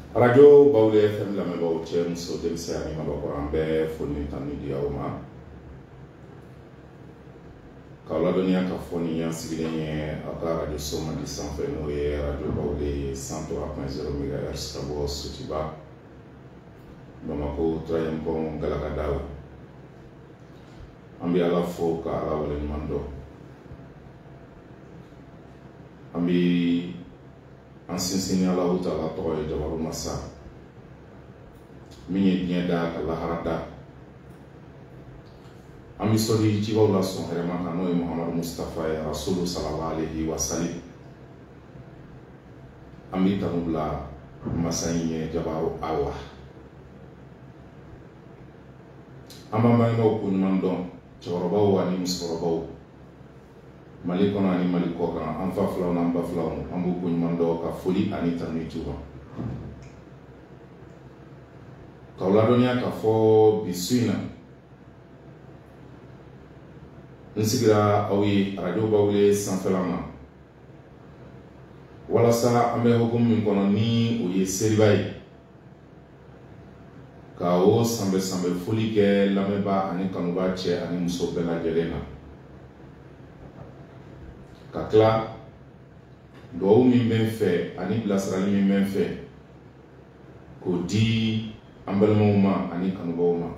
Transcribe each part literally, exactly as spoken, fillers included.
Radio Bawle F M la me bawo che muso dem se ani ma ko ambe foni tanu di awma ka la donia ka foni yan sigile aka radio soma di sanfe no ye radio Bawle cent trois point zéro mégahertz ka bo sutiba Bamako trayem ko galaka daw ambi ala fo ka ala wala mando ambi ancien seigneur la huta la toye jabaru massa minye dienda la harada ami sori ci wala son herema kanoy Muhammad Mustafa ya rasul sallallahu alaihi wasallam ami tanubla masanye jabaru Allah amama no kun mandon chorobaw wani musorobaw Maliko na ni maliko kan anfa flaw na amba flaw ambu kun mando ka foli ani tanu tuba kawla donia ka fo bisuina nsigira awi radio Bawle sanfelama wala sa ambe hukum min kono ni o ye seribai ka o sambe sambe foli ke lameba ani kanuba che ani muso bela jelena kakla do min ben fe ani blasrali min ben fe ko di ambalmoma ani kanuboma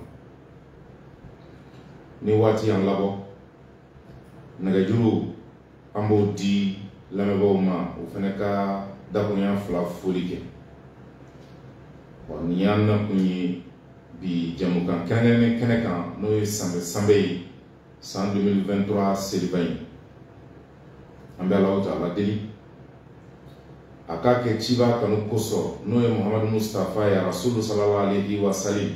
ni wati an labo naga juru ambo di lameboma o feneka dakunya fla folike wa niyanna kunyi bi jamukan kenene kenekan no sambe sambe en deux mille vingt-trois selibay ambe Allah Ta'ala deli akake chiba kanu koso no Muhammad Mustafa ya Rasul sallallahu alaihi wasallam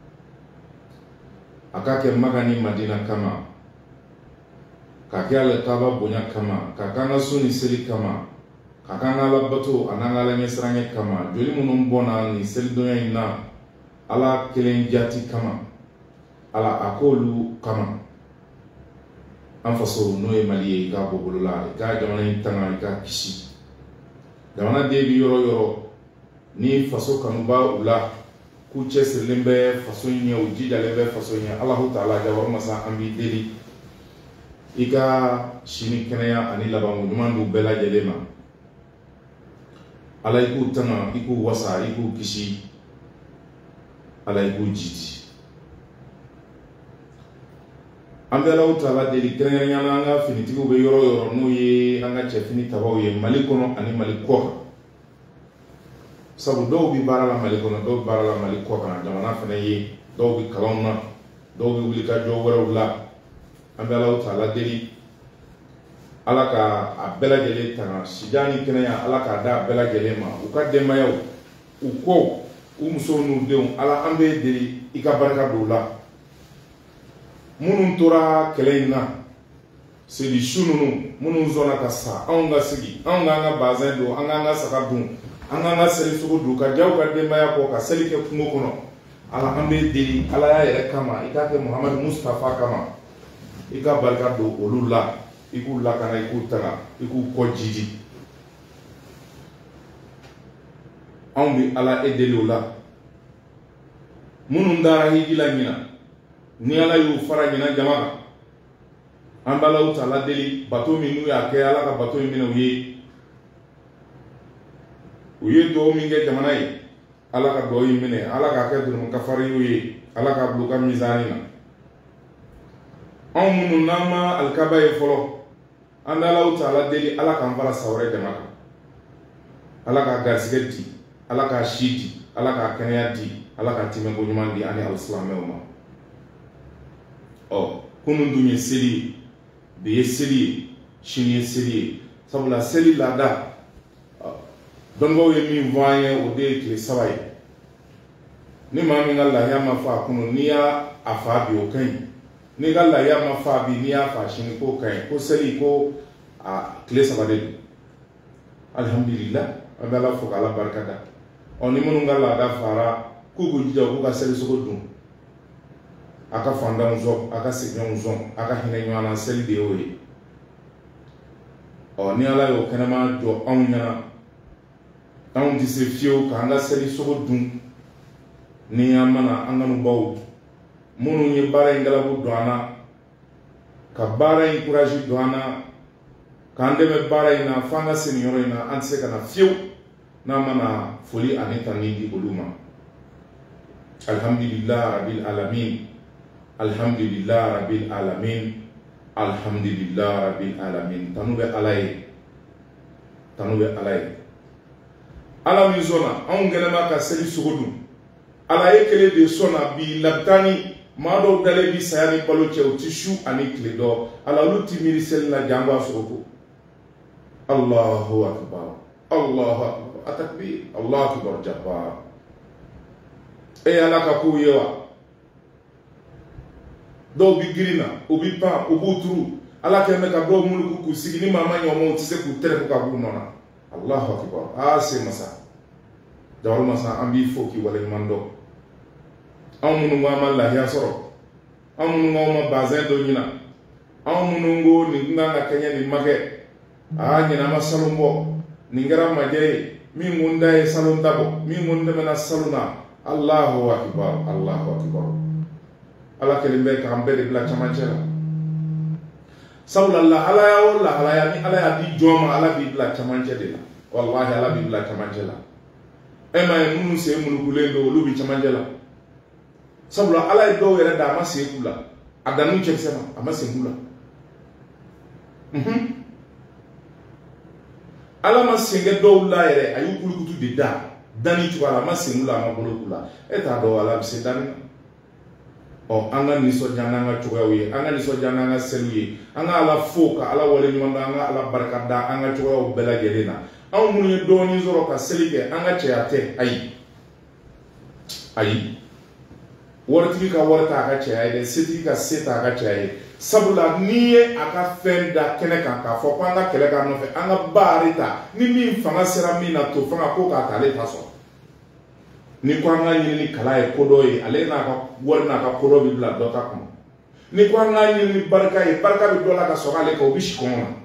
akake magani Madina kama kakya Kaaba bonya kama kakanga suni seli kama kakanga labato ananga la nyesrange kama joli munum bona ni seli donya ina ala kelen jati kama ala akolu kama anfaso no e maliye ka bobulula ka jamana intanga ka kishi jamana debi yoro yoro ni faso kanuba ula ku chesir lembe faso nya ujida lembe faso nya Allah Ta'ala jawar masa ambi deli ika shini kenaya ani labangu jumandu bela jelema ala iku tanga iku wasa iku kishi ala iku jiti ambe Allah Ta'ala deli kenanya nga finitigo be yoro yoro no ye anga chefini tabaw ye malikono ani maliko sabu do bi barala malikono do barala maliko kana jamana fene ye do bi kalonna do bi wulika jo wara wula ambe Allah Ta'ala deli alaka abela gele tanga sijani kenaya alaka da abela gele ma uka demayaw uko umso nu deun ala ambe deli ika baraka do la munun tora keleina sedi shununu munun zona kasa anga sigi anga nga bazin do anga nga sakadun anga nga seli sugu du ka jaw ka demaya ko ka seli ke kungo kono ala ambe deli ala ya yere kama ikake Muhammad Mustafa kama ika barka do olula iku lakana iku tanga iku kojiji ambi ala edeli ola munun dara hijila nyina ni ala yu fara nyina jamaga ambala Ta'ala deli bato minu ya ke ala ka bato minu uye uye do minge jamana yi ala ka do yimine ala ka ke dum ka fari uye ala ka bluka mizani na amunu nama alkaba e folo andala Ta'ala deli ala ka mbala sawre jamaga ala ka gasigeti ala ka shiti ala ka kenya di ala ka timengo nyumandi ani al-islam meuma oh kunun dunye seli biye seli shinye seli sabula seli lada dongo ye mi voye o de kle sabay ni mami ngalla ya mafa kunu ni ya afa bi o kan ni ngalla ya mafa bi ni ya fa shin ko kan ko seli ko a kle sabade alhamdulillah abala fo kala barkada oni munu ngalla da fara ku go jija ko ka seli so dum aka fanda unzo aka signa unzo aka hine nyana sel de oyi o ni ala yo kanama jo onya anw tɛ se fiyewu k'an ka seli sogo dun ni an mana an ka nu baw minnu ye baara in galabu don an na ka baara in courage don an na k'an dɛmɛ baara in na f'an ka se nin yɔrɔ in na an tɛ se ka na fiyewu n'an mana foli ani tani di olu ma. Alhamdulillah rabbil alamin, alhamdulillah rabbil alamin, alhamdulillah rabbil alamin. Tanu bɛ Ala ye, tanu bɛ Ala ye. Ala min sɔnna anw gɛlɛma ka seli sogo dun, Ala ye kelen de sɔnna bi labitani maa dɔw dalen bi saya ni balo cɛ u ti su ani tile dɔ, Ala olu ti miiri seli la jan b'a sɔrɔ ko Allahu akbar, Allahu akbar, atakbir, Allahu akbar jabbar. E Ala ka kow ye wa? Dɔw bi girin na, u bi pan, u b'u turu, Ala kɛ mɛ ka dɔw muluku k'u sigi ni maa ma ɲɛ o ma u ti se k'u tɛrɛ ka b'u nɔ na. Allahu akbar. Ah se masa. Jawal masa an b'i fo k'i waleɲuman dɔn. Anw minnu ko an ma lahiya sɔrɔ, anw minnu ko an ma bazɛn dɔ ɲina, anw minnu ko nin kan ka kɛɲɛ nin ma kɛ, aa ɲina ma salon bɔ, nin kɛra majɛ ye, min ko n da ye salon ta bɔ, min ko n tɛmɛna salon na. Allahu akbar, Allahu akbar. Ala kelen bɛ k'an bɛɛ de bila camancɛ la. Sabula Ala y'a o lahalaya ni Ala y'a di jɔn ma, Ala b'i bila camancɛ de la. Wallahi Ala b'i bila camancɛ la. E ma ye minnu sen munugulen don olu bi camancɛ la. Sabula Ala ye dɔw yɛrɛ da a ma sen k'u la, a dannu cɛkisɛ ma, a ma sen k'u la. Mhm. Ala ma sen kɛ dɔw la yɛrɛ, a y'u kulukutu de da. Dani cogoya la, a ma sen k'u la, a ma bolo k'u la. E t'a dɔn Ala bɛ se dani na. Ɔ an ka nisɔndiya n'an ka cogoyaw ye, an ka nisɔndiya n'an ka seliw ye, an ka Ala fo ka Ala waleɲuman dɔn, an ka Ala barika da an ka cogoyaw bɛɛ lajɛlen na. Anw minnu ye dɔɔnin sɔrɔ ka seli kɛ, an ka cɛya tɛ, ayi, ayi. Waritigi ka wari t'a ka cɛya ye dɛ, setigi ka se t'a ka cɛya ye. Sabula n'i ye a ka fɛn da kɛnɛ kan k'a fɔ ko an ka kɛlɛ k'a nɔfɛ, an ka baari ta, ni min fanga sera min na to fanga ko k'a ta ale t'a sɔrɔ. Ni ko an ka ɲini ni kala ye ko dɔ ye, ale n'a ka wari n'a ka ko dɔ bɛ bila dɔ ta kɔnɔ. Ni ko an ka ɲini ni barika ye, barika bɛ dɔ la ka sɔrɔ ale kan, o bɛ si kɔngɔ na.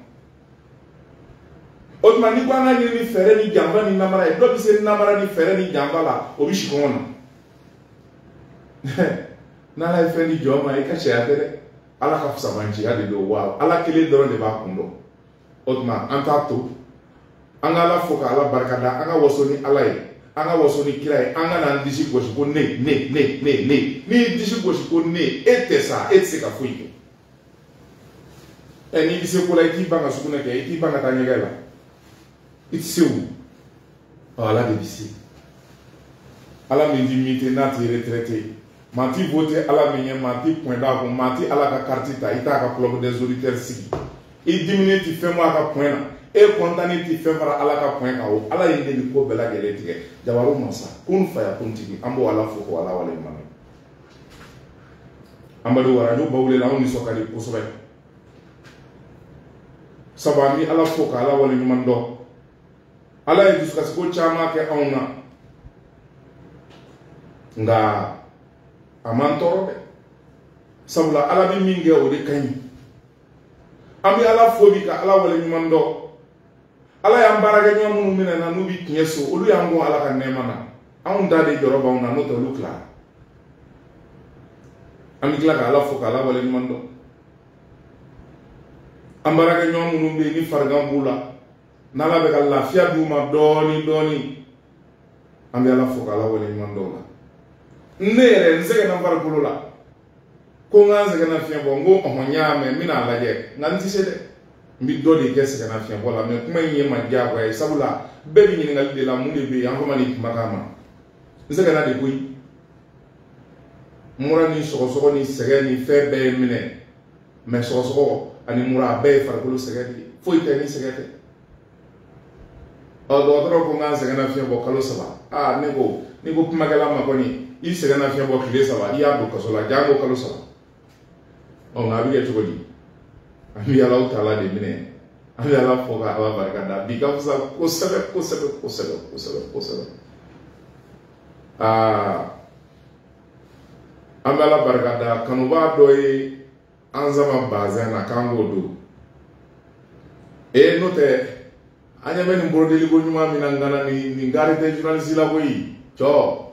O tuma ni ko an ka ɲini ni fɛɛrɛ ni janfa ni namara ye, dɔ bɛ se namara ni fɛɛrɛ ni janfa la, o bɛ si kɔngɔ na. N'Ala ye fɛn di jɔn ma, i ka cɛya tɛ dɛ. Ala ka fusabanciya de don wa Ala kelen dɔrɔn de b'a kun dɔn. O tuma an t'a to, an ka Ala fo ka Ala barika da, an ka waso ni Ala ye, an ka waso ni kira ye, an ka n'an disi gosi ko ne ne ne ne ne. N'i y'i disi gosi ko ne, e tɛ sa, e tɛ se ka foyi kɛ. Ɛ n'i bɛ se ko la, i t'i ban ka sugunɛ kɛ, i t'i ban ka taa ɲɛgɛn la, i tɛ se o. Ɔ Ala de bɛ se. Ala min di min tɛ n'a tɛ retraité. Maa ti voté Ala min ye, maa ti point d'a kun, maa ti Ala ka carte ta, i t'a ka club des auditeurs sigi. I diminen ti fɛn bɔ a ka point na, e content ti fɛn fara Ala ka point kan o. Ala ye ne ni ko bɛɛ lajɛlen tigɛ. Jabaru masa, kun faya kun tigi, an b'o Ala fo ko Ala waleɲuman dɔn. An bɛ don radio bawule la, anw nisɔn ka di kosɛbɛ. Sabu an bɛ Ala fo ka Ala waleɲuman dɔn. Ala ye dusukasiko caman kɛ anw na, nka a man tɔɔrɔ dɛ. Sabula Ala bɛ min kɛ o de ka ɲi. An bɛ Ala fo bi ka Ala waleɲuman dɔn. Ala y'an baarakɛɲɔgɔn minnu minɛ na n'u bɛ tiɲɛ so, olu y'an bɔ Ala ka nɛɛma na. Anw da de jɔrɔ b'anw na n'o tɛ olu tila. An bɛ tila ka Ala fo ka Ala waleɲuman dɔn. An baarakɛɲɔgɔn minnu bɛ yen ni farigan b'u la, n'Ala bɛ ka lafiya d'u ma dɔɔni dɔɔni, an bɛ Ala fo ka Ala waleɲuman dɔn o la. Ne yɛrɛ n sɛgɛnna farikolo la, ko n ka n sɛgɛnna fiɲɛ bɔ, n ko ɔhɔn n y'a mɛn n bɛna a lajɛ, nka n tɛ se dɛ. N bɛ dɔ de kɛ sɛgɛnna fiɲɛ bɔ la, mɛ kuma in ye ma diyagoya ye, sabula bɛɛ bɛ ɲininkali de la mun de bɛ yen, an ko ma nin kumakan ma. N sɛgɛnna de koyi. Mura ni sɔgɔsɔgɔ ni sɛgɛn ni fɛn bɛɛ ye minɛ, mɛ sɔgɔsɔgɔ ani mura a bɛɛ ye farikolo sɛgɛn de ye, foyi tɛ ni sɛgɛn tɛ. Ɔ dɔgɔtɔrɔ ko n ka n sɛgɛnna fiɲɛ bɔ kalo saba, aa ne ko ne ko kumakɛla ma kɔni, i sɛgɛnna fiɲɛ bɔ tile saba, i y'a don kaso la, jango kalo saba. Ɔ nka a bɛ kɛ cogo di? An bɛ Ala Taala de minɛ, an bɛ Ala fo ka Ala barika da, bi ka fisa kosɛbɛ kosɛbɛ kosɛbɛ kosɛbɛ kosɛbɛ. Aa an bɛ Ala barika da, kanuba dɔ ye an zama bazɛn na k'an k'o don. E n'o tɛ anya be ni brodeli ko nyuma mi nangana ni ni garete journaliste la koy cho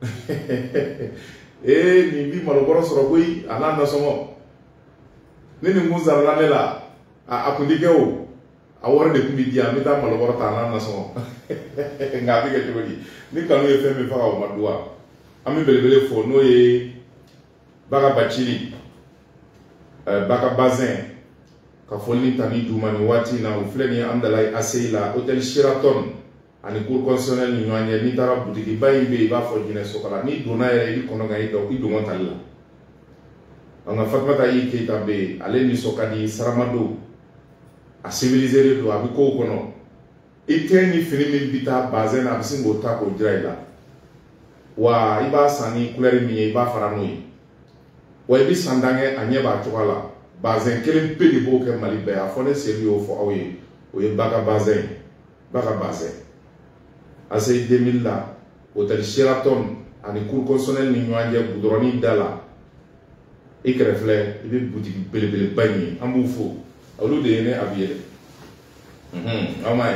eh ni bi maloboro soro koy ananda somo ni ni nguza la lela a akundike o a wore de kumbi dia mi ta maloboro ta ananda somo ngabi ke tibodi ni kanu e feme fa o madua ami belebele fo no ye baga bachili uh, baga bazin ka folni tani dumani wati na ufleni amdalai asei la hotel Sheraton ani cour constitutionnel ni nyanya ni tara boutique bayimbe ba fo jine sokala ni dona ya ni kono ga ido ido montalla anga fatmata yi keita be ale ni sokadi saramado a civiliser do abi ko kono iteni fini min bita bazen abisingo tako jiraila wa iba sani couleur mi iba faranoi wa ibi sandange anye ba chokala bazen kelen pe de bo ke mali be afone sérieux fo awe o ye baga bazen baga bazen ase deux mille la hotel Sheraton ani cour constitutionnel ni nyanje budroni dala ikrefle ibi boutique bele bele bani ambu fo awlu de ne abiele mhm amay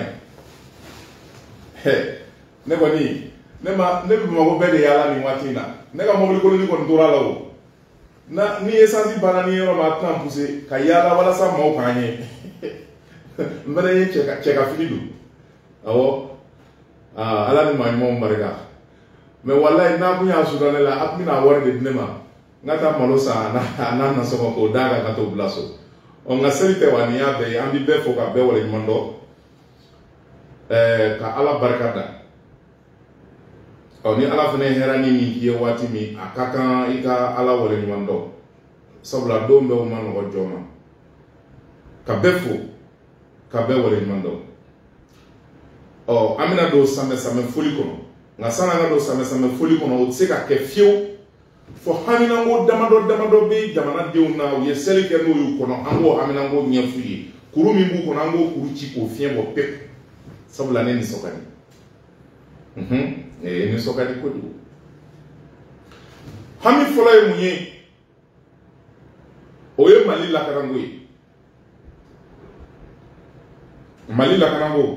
he ne bani ne ma ne bi mo be de yala ni watina ne ka mo ko ni ko ndura lawo na ni essence bana ni ro ma tan pousser ka yala wala sa mo kanye mbere ye cheka cheka filidu awo ah ala ni ma mo marga me wallahi na bu ya sudane la apina wor de dinema ngata malosa na na na so ko daga ka to blaso on nga selite wani ya be ambi be fo ka be wala mondo eh ka ala barakada o ni ala fene herani ni kiye wati mi akaka ika ala wala ni mando sabla dombe o man o joma ka befo ka be wala ni mando o amina do same same foli kono nga sana nga do same same foli kono o tseka ke fiu fo hamina ngo damado damado be jamana deuna o ye selike no yu kono ango amina ngo nyefuyi kuru mi bu kono ango kuru chi ko fien bo pep sabla ne ni sokani mhm e ni sokadi ko du hami fola e munye o ye mali la karango yi mali la karango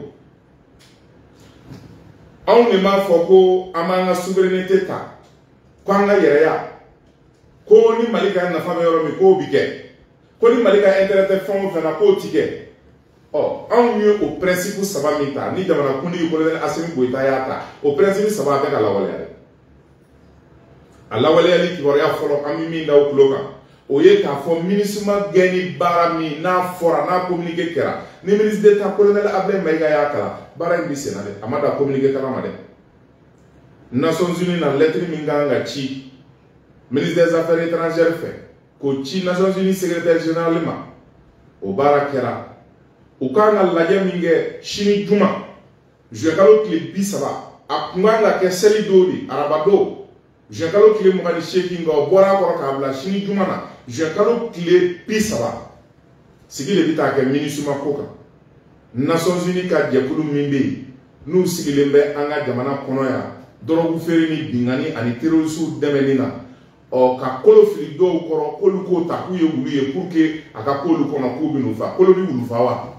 on ne ma foko amanga souveraineté ta kwanga yere ya ko ni mali ka na fami yoro mi ko bige ko ni mali ka intérêt fond fa na ko tike oh on mieux au principe saba mita ni jamana kundi ko le asimi boita yata au principe saba be kala wala yale ala wala yale ki wora ya folo ami mi ndaw kloka o ye ka fo ministre geni barami na fora na communiquer kera ni ministre d'état colonel Abdel Maïga yakala bara ndi senale amada communiquer kala made Nations Unies na lettre mi nganga chi ministre des affaires étrangères fait ko chi Nations Unies secrétaire général ma o bara kera ukanga lajya minge shini juma jekalo kile bisaba akunganga ke seli doli arabado jekalo kile mugani sheki nga bora ko kabla shini juma na jekalo kile bisaba sigile bita ke ministre makoka Nations Unies ka jekulu mimbe nu sigile mbe anga jamana kono ya dorogu feri ni bingani ani terroristu demenina o ka kolo fili do koro kolu ko ta ku ye wulu ye pour que aka kolu kono ko binu fa kolo bi wulu fa wa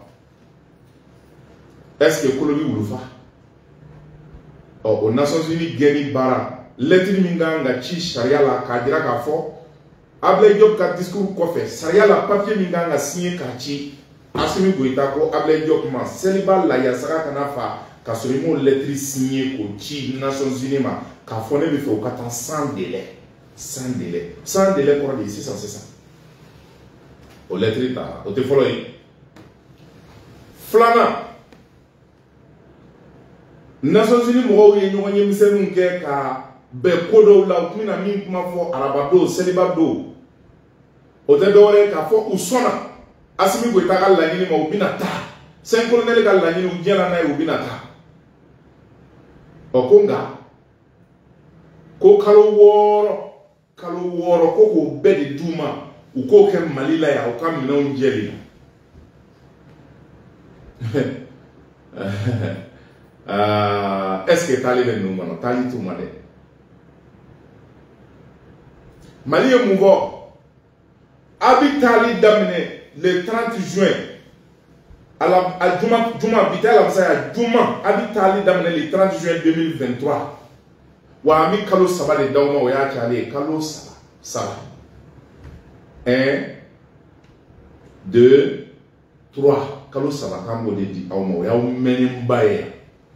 est-ce que kolo bi wulu fa o o Nations Unies geni bara lettre minga nga chi sharia la ka dira ka fo Ablaye Diop ka discours ko fe sharia la papier minga nga signé ka chi Assimi Goïta ko Ablaye Diop ma célibat la ya saka kana fa ka solimo lettre signé ko chi Nations Unies ma ka fo ne bi fe o katan sans délai sans délai sans délai ko di six cents c'est ça o lettre ta o te follow flana Nations Unies mo ye nyo nye misenu nke ka be kodo la kumina min kuma fo arabado celibado o te dole ka fo usona Assimi Goïta ka la nyini ma ubina ta sen colonel ka la nyini ujela na ubina ta o konga ko kalo woro kalo woro ko ko bedi duma u ko ke malila ya o kam na unjeli ah est-ce que tali le nous mano tali tout mane Mali e mouvo abi tali damine le trente juin ala a juma juma bitala msaya juma abitali damne le trente juin deux mille vingt-trois wa mi kalo saba de dawma o ya chale kalo saba saba un deux trois kalo saba kambo de di awma o ya menim baye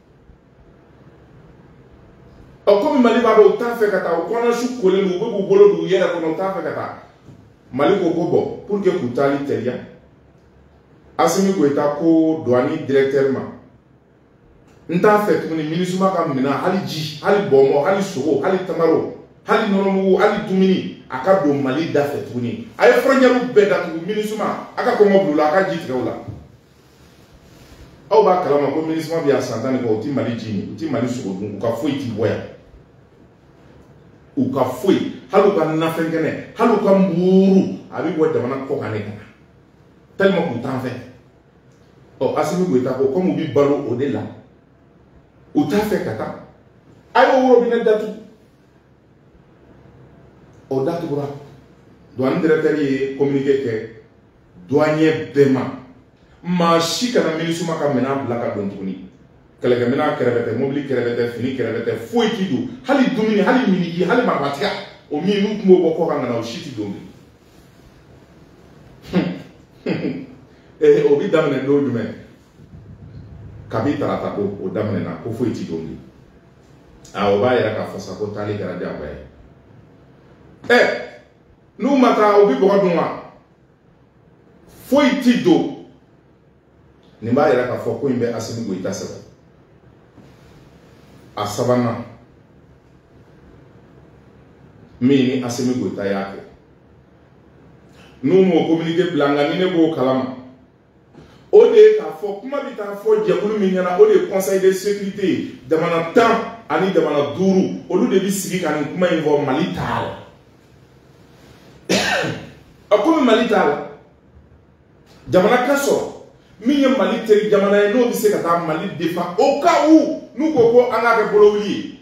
o comme mali ba do ta fe kata o kona su kole lu bo bolo du yera ko ta fe kata mali ko ko bo pour que kutali telia Assimi Goïta ko douani directement nta fait tuni minisuma ka mina hali ji hali bomo hali sogo hali tamaro hali nonomu hali dumini aka do mali da fait tuni ay franjaru beda tu minisuma aka ko ngoblu aka ji trawla aw ba kalama ko minisuma bi asantani ko ti mali jini ti mali sogo dun ka foi ti boya u ka foi halu ka nafengene halu ka mburu abi bo jamana ko kaneka tellement qu'on t'en fait. Oh, Assimi Goïta, comme on dit ballot au-delà, ou t'as fait kata, aïe au robinet d'atu, au datu bra, douane directeur y communiqué que douanier bema, ma chicana minisuma ka mena blaka dontuni, que le gamina kerevete mobile kerevete fini kerevete fouet kido, hali dumini hali minigi hali mabatia, au minu mo boko kangana au shiti dombi. Eh, obi damne no dume kabi tarata ko o damne na ko fo iti dondi a o ba yera ka fosa ko tali gara de abaye eh nu mata obi bo dunwa fo iti do ni ba yera ka fo ko imbe Assimi Goïta sebe a sabana mini Assimi Goïta yake nu mo communiquer blanga ni ne bo kalama o de ka fo kuma bi ta fo jekulu mi nyana o de conseil de sécurité damana tan ani damana duru olu de bi sigi kan kuma invo mali tal akumi mali tal jamana kaso mi ye mali teri jamana no bi se ka ta mali défend au cas où nous ko ko anga ke bolowli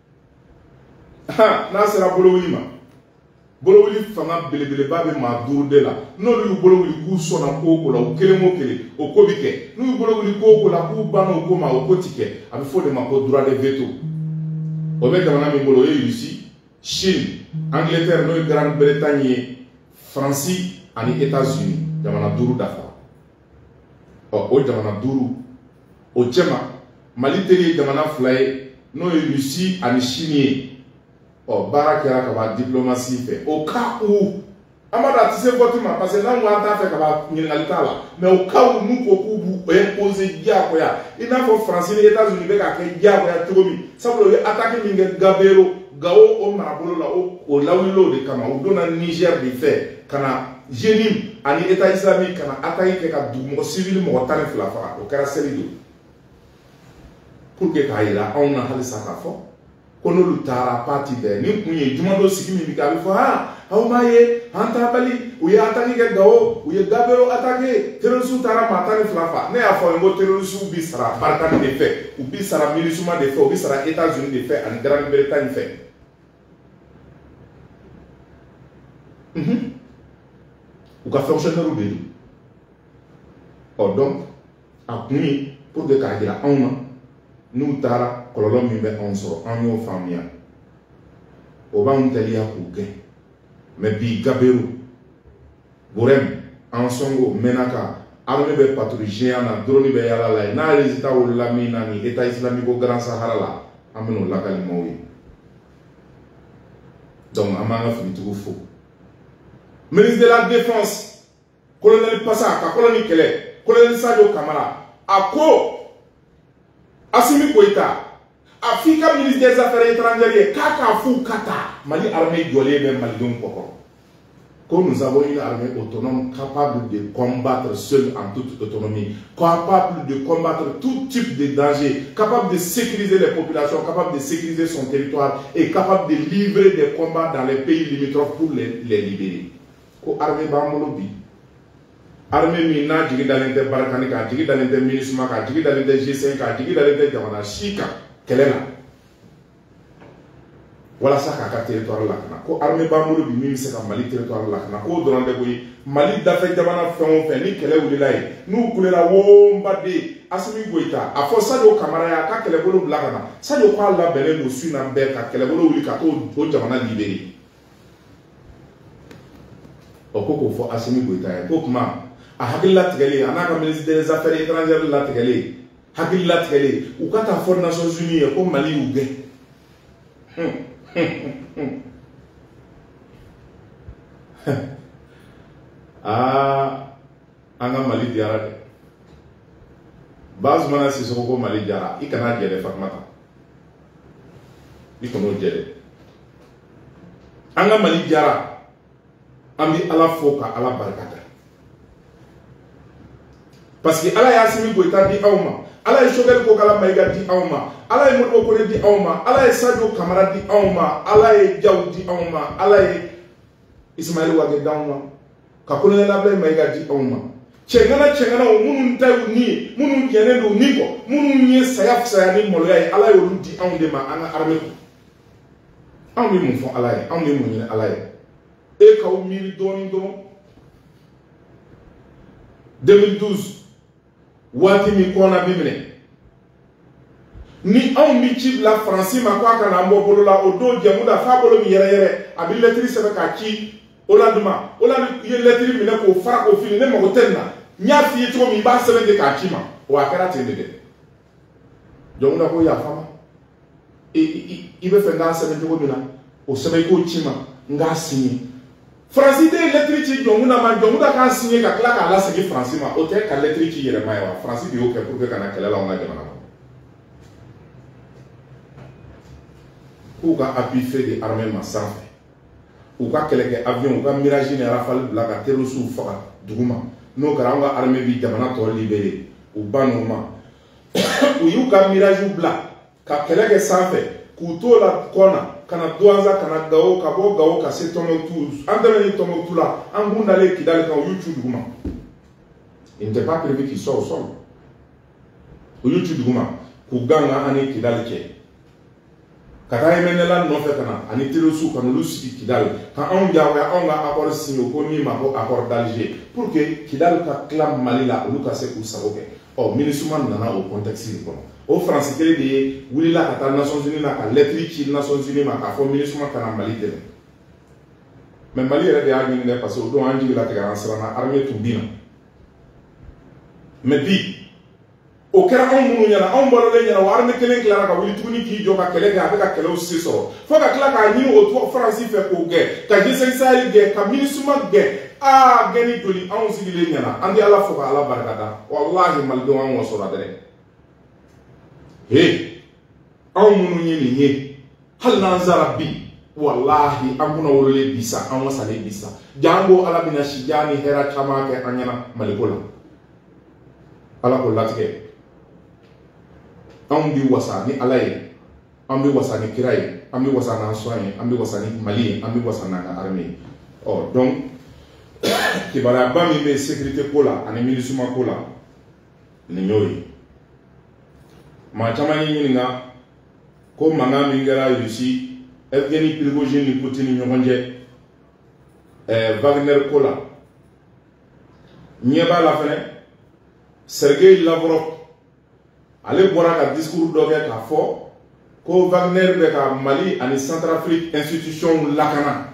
ha na sera bolowli ma bolowli fanga belebele ba be ma duru de la no lu bolowli ku sona ko ko la o kele mo kele o ko bi ke nu bolowli ko ko la ku bano ko ma o ko tike abi fo de ma ko droit de veto o be damana mi bolo ye Russie Chine Angleterre no Grande-Bretagne France ani États-Unis damana duru dafa o o damana duru o chema mali teri damana fly no Russie ani Chine. Oh, Barakera kaba diplomatie fait. Au cas où, Amada, tu sais quoi, parce que là, on a fait kaba n'ingalita là. Mais au cas où nous pouvons vous imposer diakoya, il n'a pas français les États-Unis avec un diakoya tromi. Ça veut dire attaquer Mingue Gabero, Gao, au Marabolo là, au Laouilo de Kama, au Dona Niger de fait, Kana Jenim, ani État islamique, Kana attaquer kaka du civil mortal flafa, au Karaselido. Pour que Kaila, on a halisa kafo. Kono lutara parti de ni kunye jumado sikimi bikabi fo ha hawmaye anta bali uye ataki ke gawo uye gabero atake terrorisme tara matani flafa ne afo ngo terrorisme bi sara barkan de fait ou bi sara milisuma de fait ou bi sara États-Unis de fait en Grande-Bretagne fait mhm ou ka fonctionnaire de oh donc a kuni pour de ka dira on nous tara kololo mi be on so an yo famia o ba un telia ku ge me bi gaberu borem en songo menaka arme be patrouiller na drone be yala la na résultat o lamina ni État islamique au Grand Sahara la ameno lakali mowi donc amanga fi tout faux ministre de la défense colonel Passa ka colonel Kele colonel Sadio Kamara ako Assimi Goïta Africa ministre des Affaires étrangères kaka fou kata Mali armée violée même Mali donc pourquoi comme nous avons une armée autonome capable de combattre seule en toute autonomie, capable de combattre tout type de danger, capable de sécuriser les populations, capable de sécuriser son territoire et capable de livrer des combats dans les pays limitrophes pour les, les libérer. Ko armée bamolobi armée mina jigi dalente barakani ka jigi dalente minisma ka jigi dalente G cinq ka jigi dalente jamana shika kelela Voilà ça k'a ka territoire la kana ko armée bambolo bi min se ka Mali territoire la kana ko dɔrɔn tɛ koyi Mali dafɛ jamana fɛn o fɛn ni kɛlɛ wulila ye n'u kulela womba de Assimi Goïta a fɔ Sadio Kamara y'a ka kɛlɛbolo bila ka na Sadio k'a labɛnnen don su in na bɛɛ ka kɛlɛbolo wuli ka t'o o jamana libérer o ko k'o fɔ Assimi Goïta ye ko kuma a hakili latigɛlen a n'a ka ministre des affaires étrangères latigɛlen hakili latigɛlen u ka taa fɔ Nations Unies ye ko Mali y'u gɛn ah an ka Mali diyara dɛ Bazumana Sisoko ko Mali diyara i kana jɛ dɛ Fatumata i kan'o jɛ dɛ an ka Mali diyara an bɛ Ala fo ka Ala barikada parce que Ala y'a Assimi Goïta di aw ma Ala ye Choguel Kokala Maïga di aw ma Ala ye Modibo Kone di aw ma Ala ye Sadio Kamara di aw ma Ala ye Diaw di aw ma Ala ye Ismaël Wage di aw ma ka Colonel Ablaye Maïga di aw ma cɛŋana cɛŋana o minnu ta y'u ni ye minnu jɛnnen don ni kɔ minnu ye saya fisaya ni maloya ye Ala y'olu di anw de ma an ka armée kɔ anw bɛ mun fɔ Ala ye anw bɛ mun ɲini Ala ye e k'aw miiri dɔɔnin dɔrɔn deux mille douze waati min kɔnna bi minɛ ni anw bi ci bila Faransi ma ko a kana an bɔ bolo la o don Jɛmuda f'a bolo bi yɛrɛ yɛrɛ a bɛ lɛtiri sɛbɛn k'a ci Hollande ma Hollande ye lɛtiri minɛ k'o fara k'o fili ne mago tɛ nin na n y'a f'i ye cogo min i b'a sɛbɛn de k'a ci ma wa a kɛra ten de dɛ Jɛmuda ko yafa ma i bɛ fɛ n k'a sɛbɛn cogo min na o sɛbɛn i k'o ci ma n k'a signé Faransi de ye lɛtiri ci Jɛmuda ma Jɛmuda k'a signé ka tila k'a lasegin Faransi ma o tɛ ka lɛtiri ci yɛrɛma ye wa Faransi de y'o kɛ pour que ka na kɛlɛ la anw ka jamana kɔnɔ k'u ka appui fait de armée ma sanfɛ u ka kɛlɛ kɛ avion u ka Mirage ni Rafale bila ka terroriste faga dugu ma n'o kɛra anw ka armée bi jamana tɔ libéré u ba n'u ma u y'u ka Mirage bila ka kɛlɛ kɛ sanfɛ k'u to la kɔna ka na Douaza ka na Gao ka bɔ Gao ka se Tombouctou an tɛmɛnen Tombouctou la an kun dalen Kidali kan u y'u cu dugu ma il n'était pas prévu qu'il soit au sol u y'u cu dugu ma k'u ganga ani Kidali cɛ ka taa M N L A nɔfɛ ka na ani terroriste ka n'olu sigi Kidali ka anw diyagoya anw ka accord signé ko min ma ko accord d'Alger pour que Kidali ka tila Mali la olu ka se k'u sago kɛ ɔ MINUSMA nana o contexte de kɔnɔ o Faransi kelen de ye wulila ka taa Nations Unies na ka lɛtiri ci Nations Unies ma k'a fɔ MINUSMA ka na Mali dɛmɛ mais Mali yɛrɛ de y'a ɲini dɛ parce que o don an jigi latigɛra an siranna armée tun bin na mais bi o kɛra anw minnu ɲɛna anw balolen ɲɛna wa armée kelen tilara ka wuli tuguni k'i jɔ ka kɛlɛ kɛ a bɛ ka kɛlɛw se sɔrɔ fo ka tila k'a ɲini o tɔgɔ Faransi fɛ k'o gɛn ka G cinq Sahel gɛn ka MINUSMA gɛn aa gɛnni joli anw sigilen ɲɛna an tɛ Ala fo ka Ala barikada walahi malidenw an wɔsɔra dɛrɛ he anw minnu ye nin ye hali n'an sara bi walahi an kunna wololen bi sa an wasalen bi sa jan ko Ala bɛna sidiya ni hɛrɛ caman kɛ an ɲɛna Maliko la Ala k'o latigɛ anw bi wasa ni Ala ye an bi wasa ni kira ye an bi wasa n'an sɔn ye an bi wasa ni Mali ye an bi wasa n'an ka armée ye ɔ donc kibaruyaba min bɛ sécurité ko la ani MINUSMA ko la nin y'o ye maa caman ye ɲininka ko mankan min kɛra Russie Evgeny Prigozhin ni Poutine ni ɲɔgɔn cɛ ɛɛ Wagner ko la ɲɛ b'a la fɛnɛ Sergei Lavrov ale bɔra ka discours dɔ kɛ k'a fɔ ko Wagner bɛ ka Mali ani Centrafrique institution lakana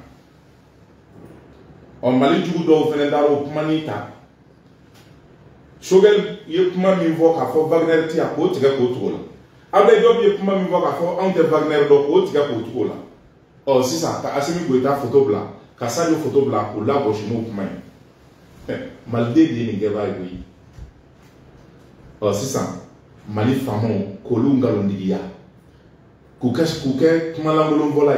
ɔ Mali jugu dɔw fɛnɛ taara o kuma ni ta Choguel ye kuma min fɔ k'a fɔ Wagner ti yan k'o tigɛ k'o tugu o la Ablaye Diop ye kuma min fɔ k'a fɔ anw tɛ Wagner dɔn k'o tigɛ k'o tugu o la ɔ sisan ka Assimi Goïta photo bila ka Sadio photo bila k'o lagosi n'o kuma ye Maliden de ye nin kɛbaa ye koyi ɔ sisan Mali faamaw k'olu ngalontigiya k'u kɛ k'u kɛ kumalankolonfɔla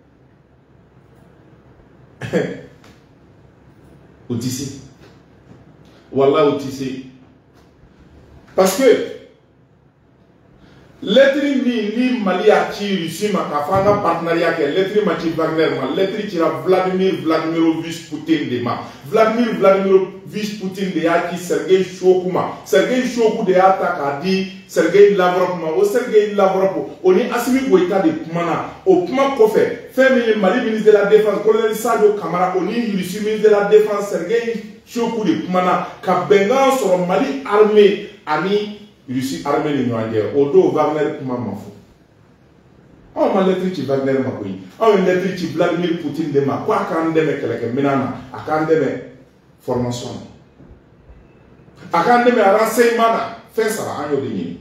ye o tɛ se walahi o tɛ se parce que lettre ni ni Mali a ci Russie ma ka fa nga partenariat ke lettre ma ci Wagner ma lettre ci ra Vladimir Vladimirovich Poutine de ma Vladimir Vladimirovich Poutine de ya ki Sergei Shoigu ma Sergei Shoigu de ya ta ka di Sergei Lavrov ma o Sergei Lavrov oni Assimi Goïta de kumana o kuma kofe femi Mali ministre de la défense colonel Sadio Camara oni Russie ministre de la défense Sergei Shoigu de kumana ka benga sur Mali armée ani Russie armée de Noadia, Odo Wagner kuma mafo. On m'a lettre ci Wagner ma koyi. On lettre ci Vladimir Poutine de ma quoi quand deme keleke minana, akan deme formation. Akan deme renseignement fait ça en yo dini.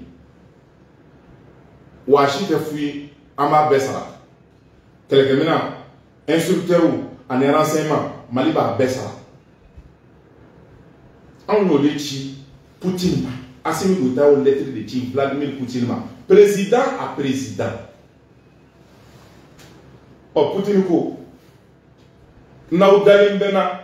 Washi te fui ama besara. Keleke minana instructeur ou en renseignement Maliba besara. On yo lechi Poutine ma. Assimi Goïta ou lettre de Tim Vladimir Poutine, président à président. Oh, Poutine ko, na ou dalim bena,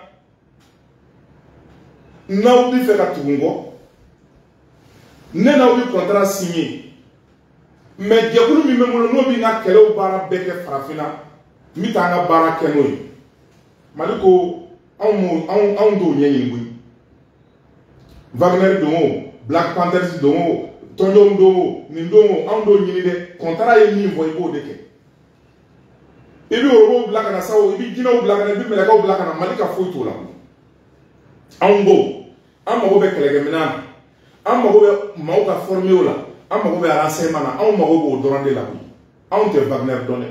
na ou bi fait katungo, ne na ou bi contrat signé. Mais diakulu mi memolo no bi na kele ou bara beke farafina, mi tanga bara kenoi. Maliko, on on on do nyenyi ngui. Wagner do Black Panthers dongo, Tonjong dongo, Nindongo, Ando Yinide, contrat et ni voyez-vous de que. Et puis au Black and Sao, et puis Dino Black and Bill Melaka Black and Malika Foutou là. Ango, Amagobe Kelegamina, Amagobe Mauka Formula, Amagobe Arasemana, Amagobo Dorande la vie. Ante Wagner donné.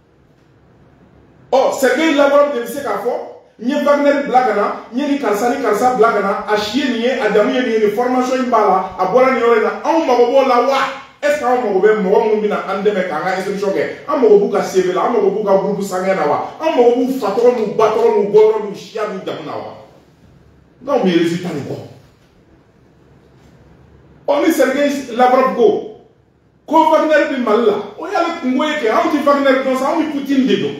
Oh, Sergei Lavrov de Sekafo. Ni Wagner blagana, ni ni Karsani Karsa blagana, a chier ni a damu ni formation imbala, a bola ni orena, on magobo la wa. Est-ce qu'on magobe mo mumina andeme kanga instruction ke? On magobu ka C V la, on magobu ka groupe sanguin na wa. On magobu fatoro mu batoro mu goro mu chia mu damu na wa. Non mais résultat ni quoi? On est Sergei Lavrov go. Ko Wagner bi malla. O yale ngoye ke, on dit Wagner dans ça, on dit Poutine dedans.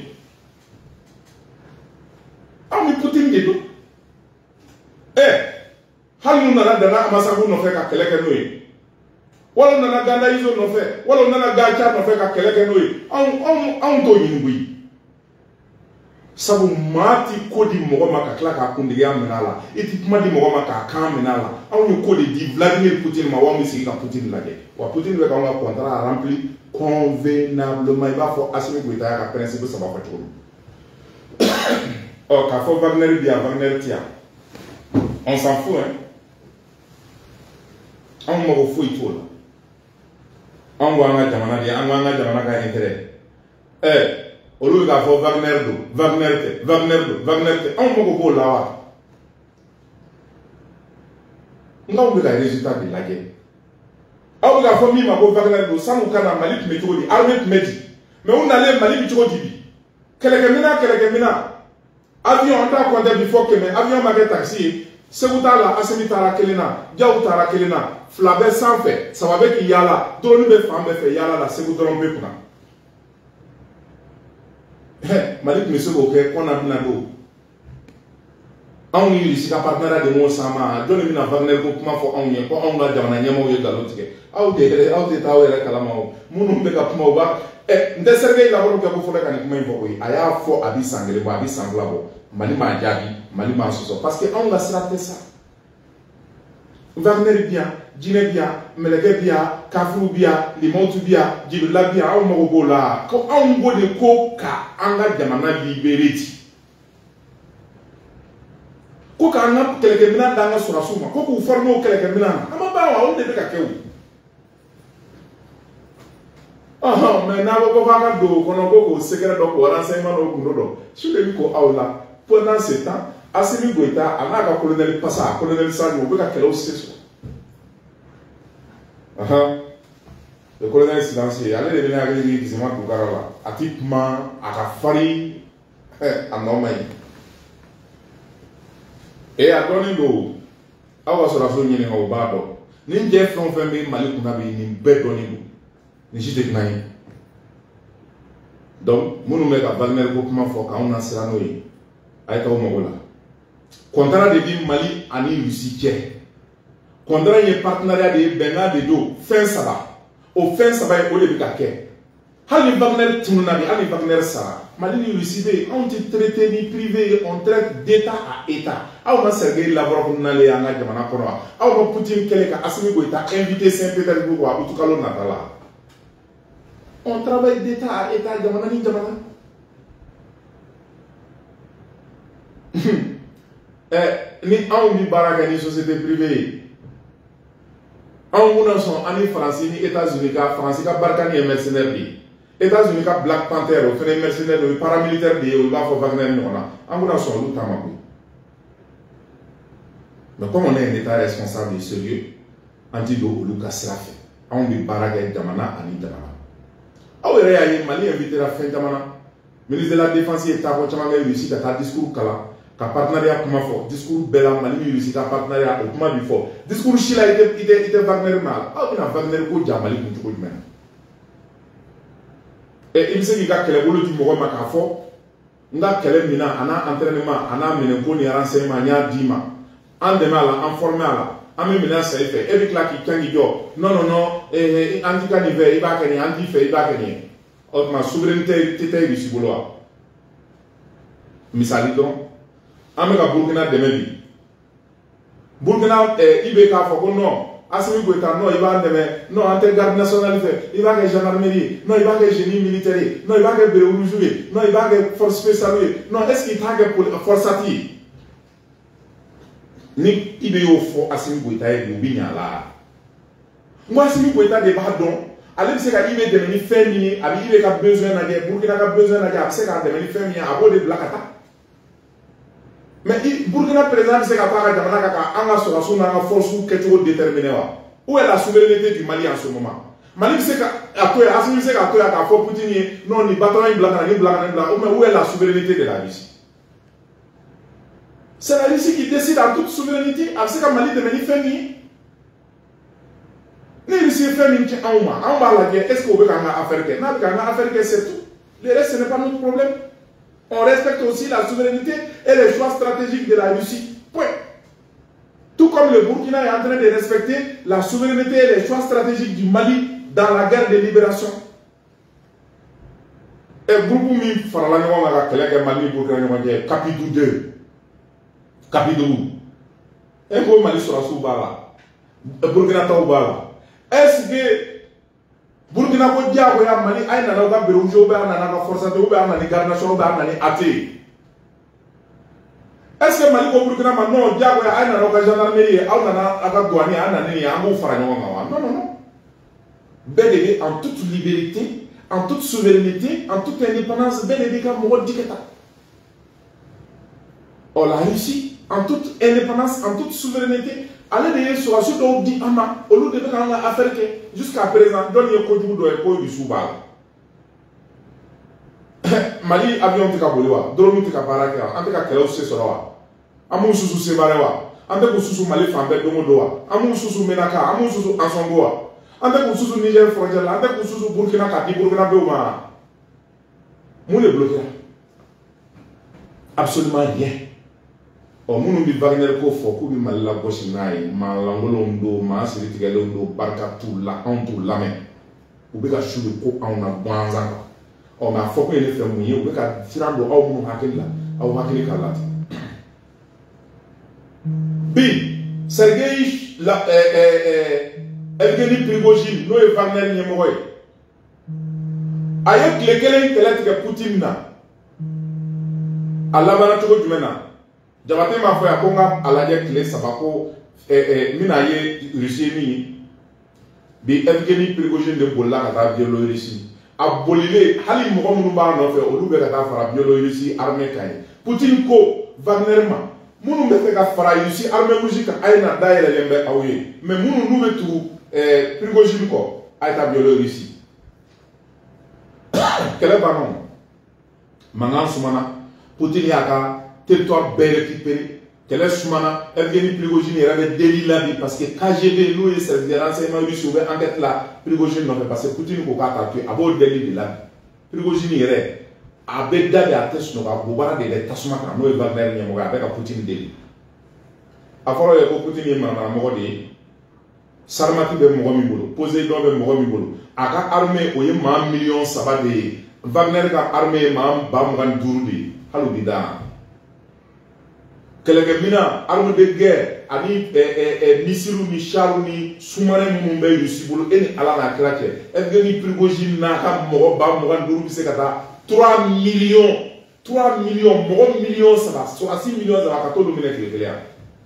On dit Poutine de tout. Eh, Halou nana dana amasabu no fait ka keleke noye. Wala nana ganda izo no fait. Wala nana gacha no fait ka keleke noye. On on on to yingui. Sabu mati kodi mogo maka klaka kundiga menala. Eti kuma di mogo maka kan menala. On yo kodi di Vladimir Poutine ma wa misi ka Poutine lage. Wa Poutine be ka on contrat rempli convenablement. Il va faut Assimi Goïta ka principe ça va pas trop. Oh, quand faut Wagner bien, Wagner tient. On s'en fout, hein. On m'a refoué tout là. On va en Jamana, on va en Jamana qui a intérêt. Eh, au lieu de faire Wagner do, Wagner te, Wagner do, Wagner te, on m'a refoué là. On a vu les résultats de la guerre. On a fait mi ma Wagner do, ça nous canne Mali qui dit, armée qui dit. Mais on allait Mali qui dit. Quelqu'un mina, quelqu'un mina. Avion on t'a compté il faut que mais avion ma taxi c'est où t'as là Assimi tara kelena Diaw tara kelena Flabe sans fait ça va avec yala drone be femme fait yala la c'est où drone be kuna eh Malik monsieur OK qu'on a bien do on y ici ka partenaire de mon sama donne mina Wagner ko kuma fo on y ko on la jamana nyamo ye galotike aw de aw de taw era kalama munum be ka kuma ba eh nde Sergei Lavrov ko fo la kan kuma info ko aya fo abi sangere ba abi sangla bo Mali ma jabi Mali ma soso parce que on va se rater ça Wagner bien Djine bien Meleke bien Kafou bien Limoutou bien Djibla bien on mo go la ko on go de ko ka anga jamana libéré ko ka na keleke mina danga sura suma ko ko formo keleke mina ama ba wa on de ka kewu ah mais na ko fa ka do ko no ko secret do ko renseignement do ko do sur le ko awla pendant ce temps Assimi Goïta a un colonel Passa, colonel Sadio, il a aussi. Le colonel silencieux, allez devenir à l'église qui se marque au Karala. À typement, à Kafari, à Normandie. Et à Donigo, à Wassoraso, il y a un bado. Ninja from Fembe, Malik Nabi, ni Bedonigo. Ni Jite Gnaï. Donc, mon nom est à Wagner Gokman Foka, on a Seranoï. Aïka Omogola. Contrat de Dim Mali ani Russie. Contrat de partenariat de Benga de Do, fin ça va. au fin ça va être au lieu de caquet. Hali Wagner Tununadi, Hali Wagner Sara, Mali ni Russie, on te traite ni privé, on traite d'État à État. Aou ma Sergei Lavrov n'allait en Adjamana Konoa. Aou ma Poutine Keleka Assimi Goïta invité Saint-Pétersbourg à Outoukalo Natala. On travaille d'État à État, Djamana ni Djamana. Ni Aou ni Baraka ni société privée. Aou Mounanson, Ani France, ni États-Unis, France, Baraka ni mercenaire. États-Unis, Black Panther, les mercenaires, les paramilitaires, ils vont Wagner, en gros, sont loups à mais comme on est un État responsable et sérieux, Antido ou Lucas sera fait. On dit Baraga Damana, Ani Damana. Ah oui, il Mali invité la fin Damana. Ministre de la Défense et Tabo Chamanga réussi à discours Kala, qu'un partenariat comme fort, discours Bella Mali réussi à partenariat au Kuma Bifort. Discours Chila était Wagner mal. Ah oui, Wagner Ko Jamali contre le même. Et il sait qu'il y a quelques boulots du Moron Makafo, il a quelques mina, un entraînement, un amené pour les renseignements, il y a dix mois. En démarre, en formé, en même temps, ça fait. Et puis là, qui tient dit, non, non, non, anti-canivé, il va gagner, anti-fait, il va gagner. Autrement, souveraineté, c'était du Siboulois. Mais ça dit donc, en même temps, Burkina de Mébi. Burkina, il veut qu'à faire non. Assimi Goïta, non, il va demain, non, en garde nationale, il va que gendarmerie, non, il va que génie militaire, non, il va que bureau jouer, non, il va que force spéciale, non, est-ce qu'il t'a que force ati? Ni il est au fond, Assimi Goïta est de Bignan là. Moi, Assimi Goïta de pardon, allez, c'est qu'il va devenir féminin, il a besoin de Burkina a besoin de c'est qu'il va devenir féminin, à bord de Blacata. Mais Burkina, par exemple, c'est qu'il y a une force qui est déterminée. Où est la souveraineté du Mali en ce moment? Mali, c'est qu'il y a une force Poutine, non, ni bâton, ni blanc, ni blanc, ni blanc. Mais où est la souveraineté de la Russie? C'est la Russie qui décide en toute souveraineté. C'est que Mali devient féminin. Les Russes féminins qui ont en bas la guerre, est-ce qu'on veut qu'on a affaire que? Non, qu'on a affaire que c'est tout. Le reste, ce n'est pas notre problème. On respecte aussi la souveraineté et les choix stratégiques de la Russie. Point. Tout comme le Burkina est en train de respecter la souveraineté et les choix stratégiques du Mali dans la guerre de libération. Et beaucoup de gens ont Mali Burkina capitule deux. Capitule deux. Et vous Mali sera sous Bala. Burkina Taoubala. Est-ce que Burkina ko dia ko ya Mali ay na ga bureau jo ba na na force de ba na ni garde nationale ba na ni até est-ce que Mali ko Burkina ma non dia ko ya ay na ga gendarmerie aw na na ga douane ana ni ya mo fara nyo ma non non non belé en toute liberté en toute souveraineté en toute indépendance belé ka mo diketa oh la Russie en toute indépendance en toute souveraineté allez d'ailleurs sur la suite on dit ama au lieu de faire une affaire que jusqu'à présent donne un code de l'école du Soubal. Mali avion tika bolewa, drone tika baraka, ante ka kelo se sorowa. Amu susu se barewa, ante ko susu Mali fambe domo doa, amu susu Menaka, amu susu Ansongoa, ante ko susu Niger frontière, ante ko susu Burkina Kati, Burkina Beuma. Mou le bloqué. Absolument rien. O munu bi Wagner ko fo ku bi Malila gosi nay ma langolo ndo ma siri tigalo ndo barka tout la on tout la men u be ka shubi ko on na banza o ma fo ko ele fe munye u be ka tirando aw munu hakilla aw hakili kalati bi Sergei la eh eh Evgeny Prigozhin no e Wagner nyemoy ayek lekelen kelati ke Putin na Allah bana to jumena Jabate m'a fait à Konga à la guerre clé Sabako et Minaye Russie ni bi Evgeny Prigozhin de Bola à Biélorussie a bolilé Hali Mohamoumba n'en fait au Loubé à Fara Biélorussie armée Kaye Poutine ko Wagner ma Mounou me fait qu'à Fara Russie armée musique Aïna Daïla Lembe Aouye mais Mounou nous met tout Prigozhin ko Aïta Biélorussie quel est pas non Mangan Soumana Poutine Yaka territoire bien récupéré. Quel est Soumana, Evgeny Prigozhin il avait délit là parce que K G B, nous et ses renseignements russes ouverts enquête là, Prigozhin n'en fait pas, c'est Poutine qui a attaqué, à bord délit de là. Prigozhin il est à Béda de la tête, nous avons beaucoup de l'État Soumana, nous et Wagner, nous avons avec Poutine délit. À force de Poutine, il m'a demandé, Sarmati be mɔgɔ min bolo, Poseidon be mɔgɔ min bolo, a ka armée o ye maa million saba de ye, Wagner ka armée ye maa ba mugan duuru de ye, hali bi da. Kɛlɛkɛmina, arme de guerre ani missile ni char ni sous-marin minnu bɛ Russie bolo e ni Ala n'a kira cɛ, est-ce que ni Prigozhin n'a ka mɔgɔ ba mugan duuru bɛ se ka taa trois millions trois millions mɔgɔ million saba sɔrɔsi million saba ka t'olu minɛ tile kelen ya?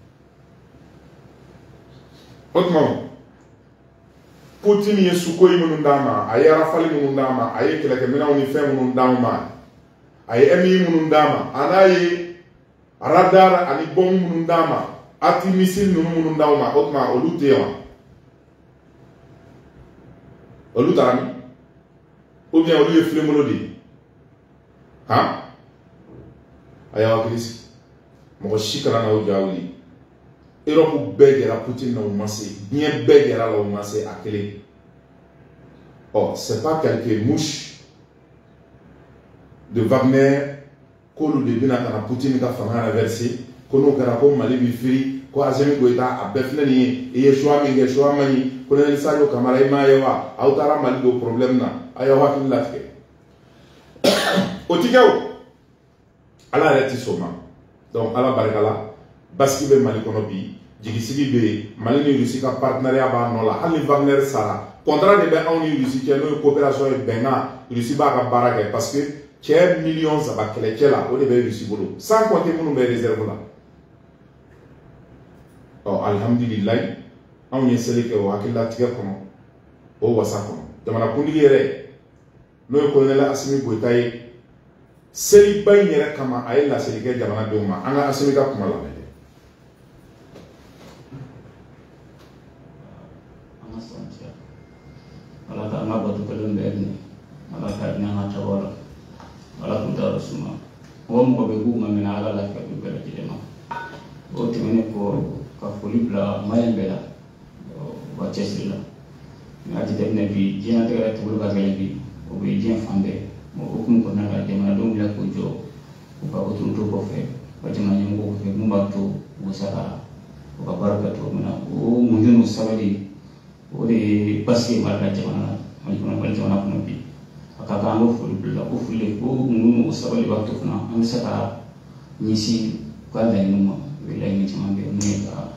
O tuma Poutine ye Sukhoi minnu d'a ma, a ye Rafale minnu d'a ma, a ye kɛlɛkɛminɛnw ni fɛn minnu d'a ma, a ye M I minnu d'a ma, a n'a ye radar ani bombe minnu d'a ma, anti-missile ninnu minnu d'a ma, o tuma olu tɛ yen wa? Olu taara min? Ou bien olu ye filenkolon de ye? Han? A y'aw hakili sigi. Mɔgɔ si kana na o ja wuli. Europe bɛɛ jɛra Poutine na o ma se, diɲɛ bɛɛ jɛra la o ma se a kelen. Oh, c'est pas quelques mouches de Wagner k'olu de bɛna ka na Poutine ka fanga renverser, ko n'o kɛra ko Mali bi firi, ko Assimi Goïta a bɛɛ filɛ nin ye, i ye choix min kɛ choix man ɲi, Colonel Sadio Camara i m'a ye wa, aw taara Mali don problème na, a y'aw hakili latigɛ. O ti kɛ o, Ala yɛrɛ ti sɔn ma. Donc Ala barika la, basiki bɛ Mali kɔnɔ bi, jigisigi bɛ yen, Mali ni Russie ka partenariat b'a nɔ la, hali ni Wagner sara, contrat de bɛ anw ni Russie cɛ n'o ye coopération ye bɛnkan, Russie b'a ka baara kɛ parce que cɛ million saba kɛlɛcɛ la, o de bɛ Russie bolo, sans compter minnu bɛ réserve la. Ɔ alhamdulilayi, anw ye seli kɛ o hakililatigɛ kɔnɔ, o wasa kɔnɔ. Jamanakuntigi yɛrɛ n'o ye colonel Assimi Goïta ye, seliba in yɛrɛ kama a ye laseli kɛ jamanadenw ma, an ka Assimi ka kuma lamɛn. Ala ka an ka bato kelen bɛɛ minɛ, Ala ka hinɛ an ka cɛbaw la, Ala k'u da suma. Mɔgɔ mɔgɔ bɛ k'u ma minɛ Ala lafiya bɛ bɛɛ lajɛlen ma. O tɛmɛnen kɔ ka foli bila Maliyɛn bɛɛ la, u ka cɛsiri la. N'i y'a jateminɛ bi diɲɛlatigɛ yɛrɛ taabolo ka gɛlɛn bi, o bɛ diɲɛ fan bɛɛ. O hukumu kɔnɔna la jamanadenw wulila k'u jɔ, u ka otorito kɔfɛ, u ka jamana ɲɛmɔgɔw kɔfɛ mun b'a to u bɛ se ka u ka baara kɛ cogo min na. O muɲu n'o sabali, o de ye basigi Mali la jamana la, Mali kɔnɔ Mali jamana kɔnɔ bi. A ka kan an b'o foli bila o foli o muɲu n'o sabali b'a to fana an bɛ se ka ɲɛsin u ka laɲiniw ma. O ye laɲini caman bɛ mun ye ka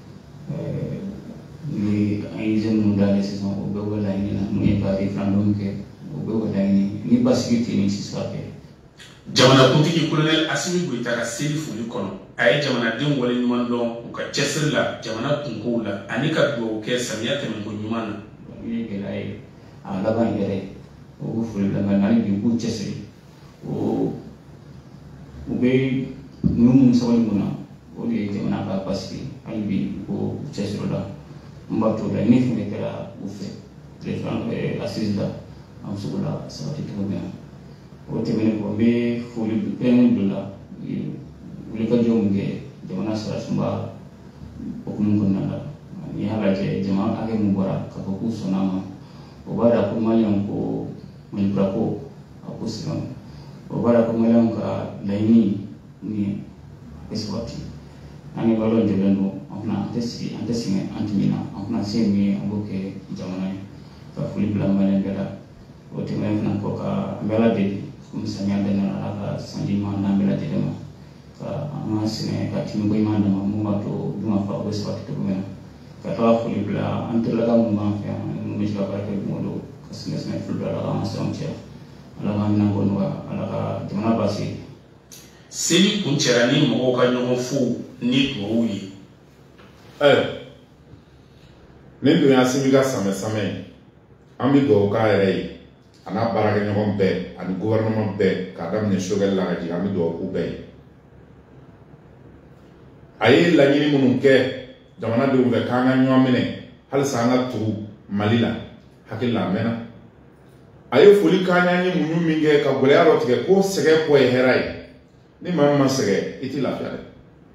ni an ye jeunes minnu dalen sisan o bɛɛ bɛ laɲini na, mun ye ka référendum kɛ o bɛɛ bɛ laɲini ni basigi tɛ ni sisan kɛ. Jamanakuntigi colonel Assimi Goïta ka seli foli kɔnɔ, a ye jamanadenw wale ɲuman dɔn u ka cɛsiri la, jamana kunkow la, ani ka dugawu kɛ samiya tɛmɛnko ɲuman na. O ye gɛlɛya ye a laban yɛrɛ, o b'u foli bila nka hali bi u k'u cɛsiri, o u bɛ ninnu minnu sabali mun na, o de ye jamana ka basigi, hali bi u k'u cɛsiri o la. N b'a to la ni fɛnɛ kɛra u fɛ, référendum assise la, an bɛ se k'o la sabati cogo min na. O tɛmɛnen kɔ n bɛ foli bɛɛ bila wulikajɔ mun kɛ jamana sarasunba hukumu kɔnɔna la. N'i y'a lajɛ jama hakɛ mun bɔra k'a fɔ k'u sɔnna a ma, o b'a yira ko Maliyɛnw ko Malikura ko a ko siran, o b'a yira ko Maliyɛnw ka laɲini ni a bɛ sabati. An ni balo jɔlen don, an fana an tɛ sigi an tɛ sɛgɛn an tɛ ɲinɛ, an fana se min ye an b'o kɛ jamana ye ka foli bila Maliyɛn bɛɛ la. O tɛmɛnen fana kɔ ka an bɛ Ala deli komi samiya bɛnna Ala ka sanji ɲuman n'an bɛɛ lajɛlen ma, ka an ka sɛnɛ ka timinanko ɲuman d'an ma mun b'a to dun fa o bɛ sabati cogo min na. Ka taga foli bila an terikɛlaka minnu b'an fɛ yan minnu bɛ se ka baara kɛ don o don ka sɛnɛ sɛnɛ fili bila Ala k'an sɛnɛw cɛ, Ala k'an minɛnko nɔgɔya, Ala ka jamana basigi. Seli kun cɛra ni mɔgɔw ka ɲɔgɔn fo ni dugawu ye. Ɛɛ nin tun ye Assimi ka samɛ samɛ ye, an bɛ dugawu k'a yɛrɛ ye a n'a baarakɛɲɔgɔn bɛɛ ani gouvernement bɛɛ k'a daminɛ Choguel la ka jigin, an bɛ dugawu k'u bɛɛ ye. A ye laɲini minnu kɛ jamanadenw fɛ k'an ka ɲɔgɔn minɛ halisa an ka tugu Mali la, hakili la a mɛnna. A ye foli k'an ɲa ye muɲu min kɛ ka gɛlɛya dɔ tigɛ ko sɛgɛ kɔ ye hɛrɛ ye. Ni maa min ma sɛgɛ i tɛ lafiya dɛ.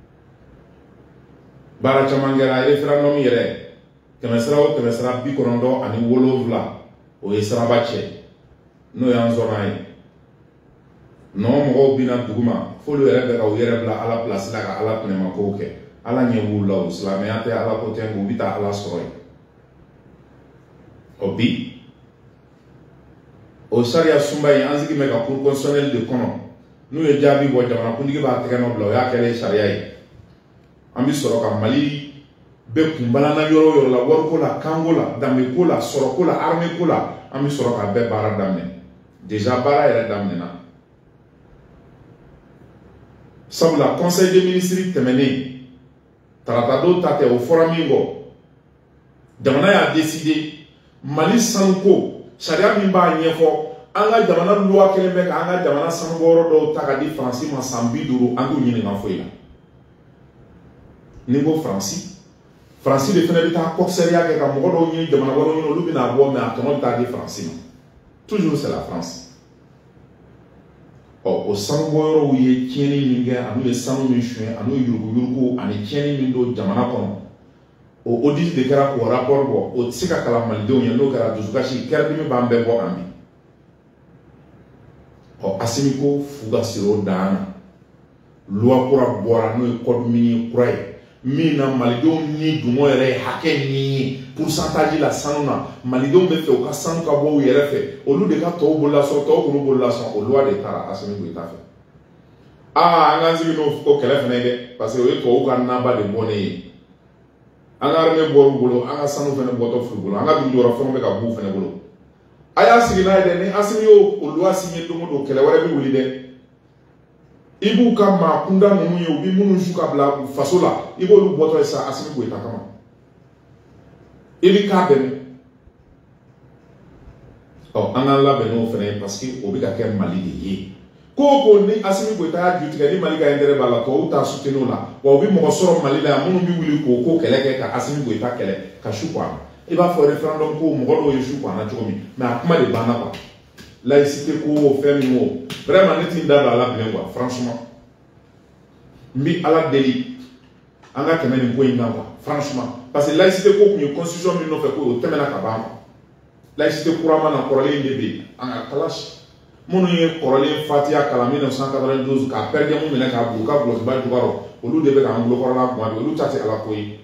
Baara caman kɛra référendum yɛrɛ kɛmɛsira o kɛmɛsira bi kɔnɔntɔn ani wolonwula o ye siraba cɛ n'o y'an sɔnna ye. Nɔn mɔgɔw bina dugu ma f'olu yɛrɛ bɛ ka u yɛrɛ bila Ala place la ka Ala tɛnɛmakow kɛ. Ala ɲɛ b'u la o, silamɛya tɛ Ala ko tɛ, u bɛ taa Ala sɔrɔ yen. o bi o sariya sunba ye an sigi mɛ ka cour constitutionnel de kɔnɔ n'u ye jaabi bɔ jamana kuntigi b'a tɛgɛ nɔ bila o y'a kɛlen sariya ye an bi sɔrɔ ka Mali bɛ kunbalana yɔrɔ yɔrɔ la wariko la kanko la danbeko la sɔrɔko la armée ko la an bi sɔrɔ ka bɛɛ baara daminɛ déjà baara yɛrɛ daminɛna sabula conseil des ministres tɛmɛnen tarata dɔw ta tɛ o fɔra min kɔ jamana y'a décidé Mali sanuko sariya min b'a ɲɛfɔ an ka jamana loi kelen bɛ ka an ka jamana sanubɔyɔrɔ dɔw ta ka di Faransi ma san bi duuru an t'u ɲininka foyi la ni ko Faransi Faransi de fɛnɛ bɛ taa coxeria kɛ ka mɔgɔ dɔw ɲini jamana wɛrɛw ɲini olu bɛna bɔ mais a tɔnɔ bɛ taa di Faransi ma toujours c'est la France ɔ o sanubɔyɔrɔw ye tiɲɛni min kɛ ani ye sanu min suɲɛ ani yuruguyurugu ani tiɲɛni min don jamana kɔnɔ o audit de kɛra k'o rapport bɔ o tɛ se ka kalan malidenw ye n'o kɛra dusukasi kɛra dimi b'an bɛɛ bɔ kan bi ɔ Asimi ko fu ka siri o dan na loi kura bɔra n'o ye code minier kura ye min na malidenw ni dungɔ yɛrɛ ye hakɛ min ye pourcentage la sanu na malidenw bɛ fɛ u ka sanu ka bɔ u yɛrɛ fɛ olu de ka tɔw bolola sɔn tɔw k'olu bolola sɔn o loi de taara Asimi Goyita fɛ aa an k'an sigi n'o kɛlɛ fana ye dɛ parce que o ye tubabuw ka naba de bɔ ne ye an ka armée bɔr'u bolo an ka sanu fana bɔtɔ f'u bolo an ka dugujukɔrɔ fɛnw bɛ ka b'u fana bolo a y'a sigi n'a ye dɛ ni Asimi y'o o loi signé don o don kɛlɛ wɛrɛ bɛ wuli dɛ i b'u ka maa kunda ninnu ye u bɛ minnu su ka bila faso la i b'olu bɔtɔ ye sa Asimi Goyita kama i bɛ k'a dɛmɛ ɔ an k'an labɛn n'o fana ye parce que o bɛ ka kɛ Mali de ye ko o ko ni Asimi Goyita y'a ju tigɛ ni Mali ka intérêt b'a la tubabuw t'a soutenir o la wa u bɛ mɔgɔ sɔrɔ Mali la yan minnu bɛ wuli k'o ko kɛlɛ kɛ ka Asimi Goyita kɛlɛ ka su ko a ma i b'a fɔ référendum ko mɔgɔ dɔw ye su ko a na cogo min mais a kuma de banna quoi laïcité ko o fɛn min o vraiment ne ti n da don a la bilen quoi franchement n bi Ala deli an ka tɛmɛ nin ko in kan quoi franchement parce que laïcité ko tun ye constitution min nɔfɛ ko o tɛmɛna ka ban ma laïcité kurama na kɔrɔlen de bɛ an ka kalasi minnu ye kɔrɔlen fatiya kalan mille neuf cent quatre-vingt-douze k'a pɛrɛn minɛ k'a bila u ka gulɔkiba jukɔrɔ olu de bɛ k'an bolokɔrɔla kuma bi olu ta tɛ Ala ko ye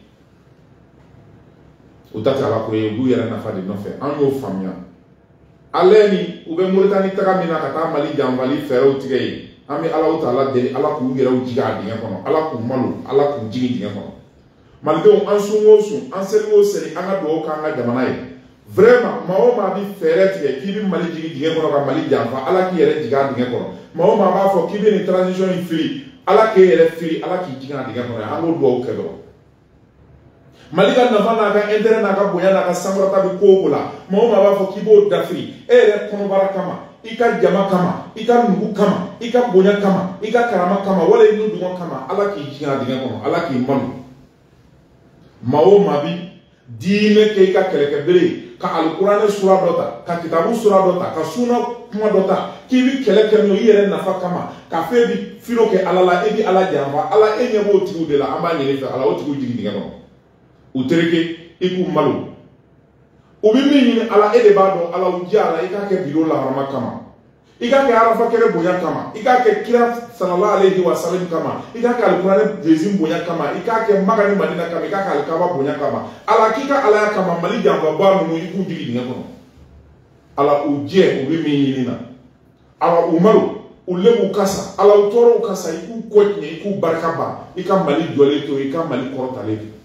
u ta tɛ Ala ko ye u b'u yɛrɛ nafa de nɔfɛ an y'o faamuya ale ni u bɛ Moritani taga min na ka taa Mali janfali fɛɛrɛw tigɛ ye an bɛ Alahu Taala deli Ala k'u yɛrɛw jigin a dingɛ kɔnɔ Ala k'u malo Ala k'u jigin dingɛ kɔnɔ malidenw an sun o sun an seli o seli an ka dugawu k'an ka jamana ye vraiment maa o maa bɛ fɛɛrɛ tigɛ k'i bɛ Mali jigin dingɛ kɔnɔ ka Mali janfa Ala k'i yɛrɛ jigin a dingɛ kɔnɔ maa o maa b'a fɔ k'i bɛ nin transition in fili Ala k'e yɛrɛ fili Ala k'i jigin a dingɛ kɔnɔ an k'o dugawu kɛ dɔrɔn Mali ka nafa n'a ka intérêt n'a ka bonya n'a ka sankɔrɔta bɛ ko o ko la maa o maa b'a fɔ k'i b'o dafiri e yɛrɛ kɔnɔbara kama i ka jama kama i ka nugu kama i ka bonya kama i ka karama kama wala i n'u dungɔ kama Ala k'i jigin a dingɛ kɔnɔ Ala k'i malo maa o maa bi diinɛ kɛ i ka kɛlɛkɛbere ye ka alikuranɛ sura dɔ ta ka kitabu sura dɔ ta ka sunna kuma dɔ ta k'i bi kɛlɛ kɛ n'o i yɛrɛ nafa kama k'a fɔ e bi filo kɛ Ala la e bi Ala janfa Ala e ɲɛ b'o tigiw de la an b'a ɲini fɛ Ala o tigiw jigin dingɛ kɔnɔ u tereke i k'u malo u bɛ min ɲini Ala e de b'a dɔn Ala u diya Ala i k'a kɛ biro laharama kama i k'a kɛ arafa kɛnɛ bonya kama i k'a kɛ kira sallallahu alayhi wa sallam kama i k'a kɛ alikuranɛ jésus bonya kama i k'a kɛ Maka ni Madina kama i k'a kɛ alikaba bonya kama Ala k'i ka Alaya kama Mali janfabaa ninnu i k'u jigin dingɛ kɔnɔ Ala u jɛ u bɛ min ɲini na Ala u malo u lebu kasa Ala u tɔɔrɔw kasa i k'u kɔ tiɲɛ i k'u barika ban i ka Mali jɔlen to i ka Mali kɔrɔtalen to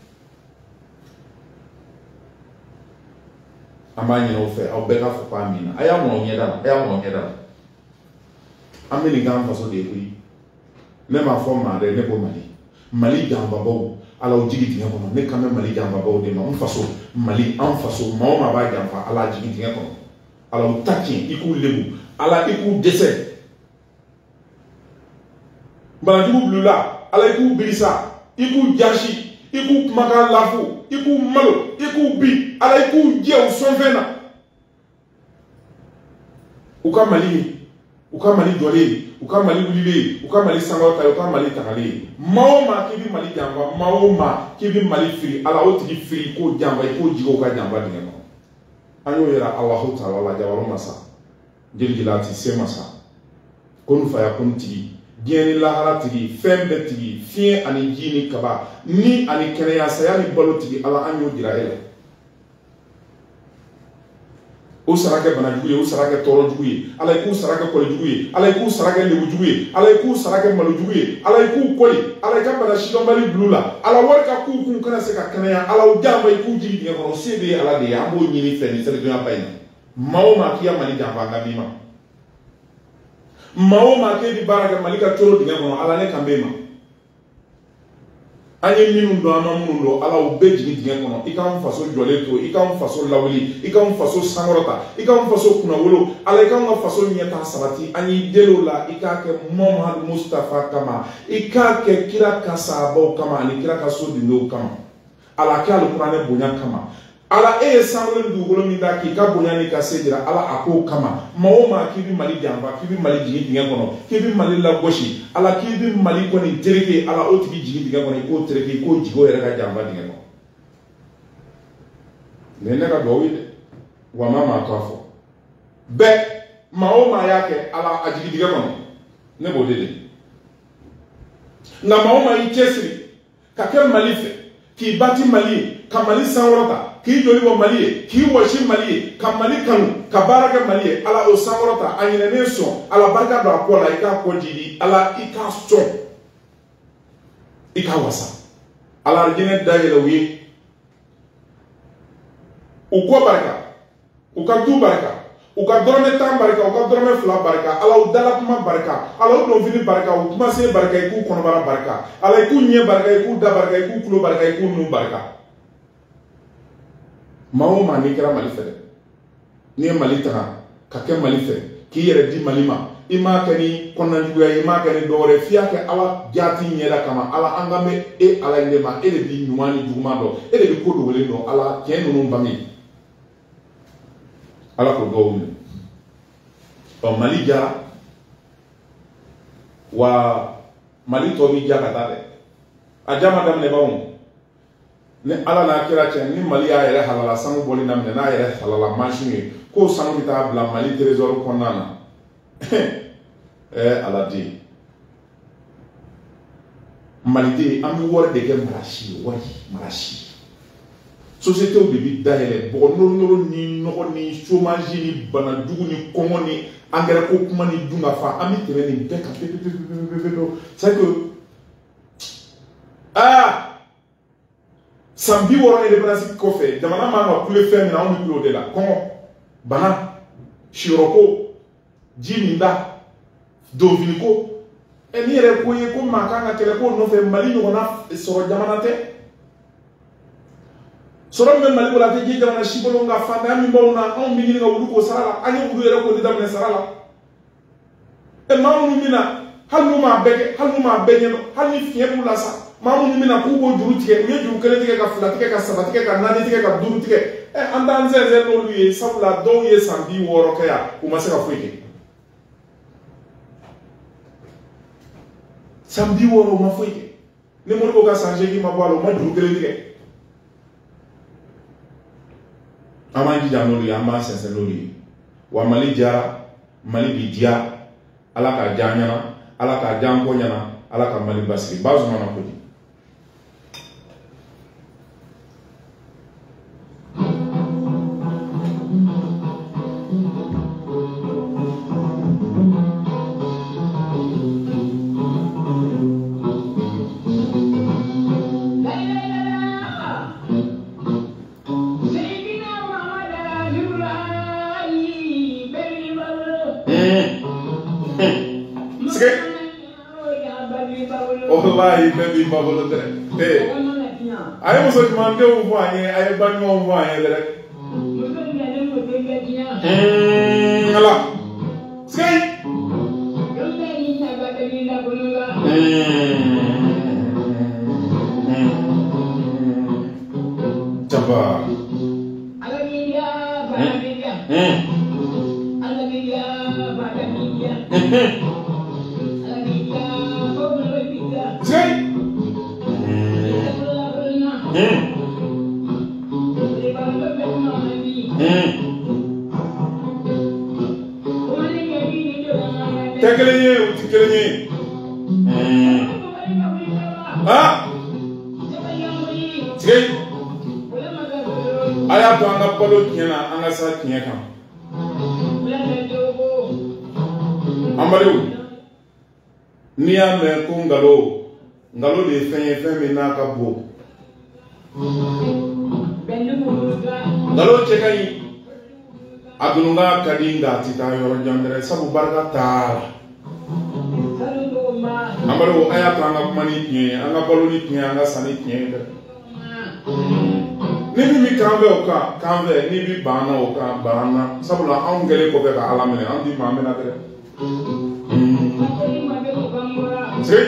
an b'a ɲini aw fɛ aw bɛɛ k'a fɔ k'a min na a y'a mɔn ɲɛda la a y'a mɔn ɲɛda la an bɛ nin k'an faso de ye koyi ne m'a fɔ maa dɛ ne ko Mali Mali janfabaw Ala u jigin dingɛ kɔnɔ ne kan bɛ Mali janfabaw de ma n faso Mali an faso maa o maa b'a janfa Ala jigin dingɛ kɔnɔ Ala u ta tiɲɛ i k'u lebu Ala i k'u dɛsɛ banajugu bil'ula Ala i k'u birisa i k'u jasi i k'u kumakan lafu i k'u malo i k'u bi Ala i k'u jɛ u sɔnfɛn na u ka Mali ye u ka Mali jɔlen ye u ka Mali wulilen ye u ka Mali sankɔrɔta ye u ka Mali tagalen ye maa o maa k'i bɛ Mali janfa maa o maa k'i bɛ Mali firi Ala o tigi firi k'o janfa i k'o jigin o ka janfa dingɛ kɔnɔ an y'o yira Alahu Taala la jabaro masa jeligelati se masa konu faya konu tigi diɲɛ ni lahara tigi fɛn bɛɛ tigi fiɲɛ ani ji ni kaba ni ani kɛnɛya saya ni balo tigi Ala an y'o jira e la o saraka bana jugu ye o saraka toro jugu ye ala ku saraka ko jugu ye ala ku saraka lebu jugu ye ala ku saraka malu jugu ye ala ku koli ala ka bana shidon bali blula ala war ka ku ku kana se ka kanaya ala o jamba ku jigi de ko sebe ala de ambo nyini fe ni sele dunya bayina mawo ma kiya mali jamba ngabima mawo ma ke di baraka malika toro de ko ala ne kambema anye minnu do ama minnu do ala o be jigi digɛ kɔnɔ i k'an faso jɔlen to i k'an faso lawuli i k'an faso sankɔrɔta i k'an faso kunnawolo ala i k'an ka faso ɲɛtaa sabati an y'i deli o la i k'a kɛ Muhamadu Mustafa kama i k'a kɛ kira ka sahabaw kama ani kira ka so dindenw kama ala kɛ alikuranɛ bonya kama ala e ye sanwó dugukolo min da k'i ka bonya ni ka se jira ala a ko kama maa o maa k'i bi mali janfa k'i bi mali jigi dingɛ kɔnɔ k'i bi mali lagosi ala k'i bi mali kɔni tereke ala o tigi jigi dingɛ kɔnɔ i k'o tereke i k'o jigi o yɛrɛ ka janfa dingɛ kɔnɔ nin ye ne ka duwawu ye dɛ wa ma maa to a fɔ bɛɛ maa o maa y'a kɛ ala a jigi dingɛ kɔnɔ ne b'o de de nka maa o maa y'i cɛsiri ka kɛ mali fɛ k'i bati mali ye ka mali sankɔrɔta k'i joli bɔ mali ye k'i wɔsi mali ye ka mali kanu ka baara kɛ mali ye ala o sankɔrɔta a ɲinɛnen sɔn ala barika don a kɔ la i k'a kɔ jigi ala i k'a sɔn i k'a wasa ala arijinɛ dayɛlɛ u ye u kɔ barika u ka du barika u ka dɔrɔmɛ tan barika u ka dɔrɔmɛ fila barika ala u dala kuma barika ala u dɔnfini barika u kumasen barika i k'u kɔnɔbara barika ala i k'u ɲɛ barika i k'u da barika i k'u tulo barika i k'u nun barika maa o maa n'i kɛra mali fɛ dɛ n'i ye mali taga ka kɛ mali fɛ k'i yɛrɛ di mali ma i m'a kɛ ni kɔnɔnajuguya ye i m'a kɛ ni dɔwɛrɛ f'i y'a kɛ ala jaati ɲɛda kama ala an ka mɛn e ala in de ma e de bi ɲuman ni juguman dɔn e de bi ko dogolen dɔn ala tiɲɛ ninnu bange ala k'o dɔw minɛ ɔ mali jara wa mali tɔ bi ja ka taa dɛ a ja ma daminɛ baw ni ala n'a kira cɛ ni mali y'a yɛrɛ halala sanu bɔli daminɛ n'a yɛrɛ halala mansin ye k'o sanu bɛ taa bila mali trésor kɔnɔna na ɛɛ ala den maliden an bɛ wari de kɛ marasi ye wari marasi sociétés de bi dayɛlɛ bɔgɔ nɔrɔ ni nɔgɔ ni chômage ni bana jugu ni kɔngɔ ni engrais ko kuma ni dunga fa an bɛ tɛmɛ nin bɛɛ kan pepepepepepepe c'est que aa san bi wɔɔrɔ indépendance kɔfɛ jamana man ka kule fɛn min na anw bɛ kule o de la kɔngɔ bana siyɔrɔko ji min da donfiniko ɛ ni yɛrɛ ko ye ko maa kan ka kɛlɛ ko nɔfɛ mali ɲɔgɔnna sɔrɔ jamana tɛ sɔrɔ min bɛ mali bolo a tɛ ji jamana si bolo nka fantanya min b'anw na anw bɛ ɲini ka wulu k'o sara la an ye wulu yɛrɛ k'o de daminɛ sara la ɛ maa minnu bɛ na hali n'u m'a bɛɛ kɛ hali n'u m'a bɛɛ ɲɛdɔn hali ni fiɲɛ b'u la sa maa minnu bɛ na k'u b'o juru tigɛ u ye juru kelen tigɛ ka fila tigɛ ka saba tigɛ ka naani tigɛ ka duuru tigɛ ɛ an t'an sɛnsɛn n'olu ye sabula dɔw ye san bi wɔɔrɔ kɛ yan u ma se ka foyi kɛ san bi wɔɔrɔ u ma foyi kɛ ni Modibo ka san seegin ma bɔ a la u ma juru kelen tigɛ an b'an jija n'olu ye an b'an sɛnsɛn n'olu ye wa mali jara mali bi diya ala k'a diya an ɲɛna ala k'a diya an kɔ ɲɛna ala ka mali basigi ba zuma na ko di wallahi nabi babolo dere eh ay muso man de wu fanye ay ban mo fanye dere hmm ala sei taba ala biya ba biya hmm ala biya ba biya Sei. Hmm. Tekelenye, tekelenye. Hmm. Ah. Sei. Aya to anga polo tiena anga sa tinya kan. Mamadou ni y'a mɛn ko ngalo ngalo de ye fɛn ye fɛn min n'a ka bon ngalo cɛ ka ɲi a dununga ka di nka a ti taa yɔrɔ jan dɛrɛ sabu barika t'a la Mamadou a y'a to an ka kuma ni tiɲɛ ye an ka balo ni tiɲɛ an ka san ni tiɲɛ ye dɛ ni min bi kan fɛ o kan kan fɛ ni bi banna o kan banna sabula anw kɛlen kɔfɛ ka Ala minɛ an ti maa minɛ dɛ See?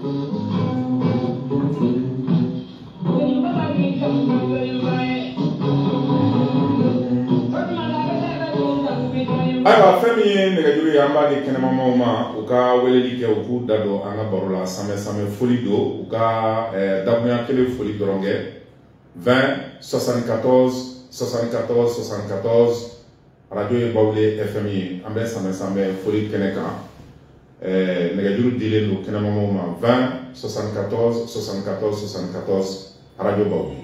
Ayiwa fɛn min ye nɛgɛjuru ye an b'a di kɛnɛmamaw ma u ka weleli kɛ u k'u da don an ka baro la samɛ samɛ foli don u ka dakunya kelen foli dɔrɔn kɛ vingt soixante-quatorze soixante-quatorze soixante-quatorze radio ye Bawule F M ye an bɛ samɛ samɛ foli kɛnɛ kan nɛgɛjuru dilen don kɛnɛmamaw ma vingt soixante-quatorze soixante-quatorze soixante-quatorze radio Bawule.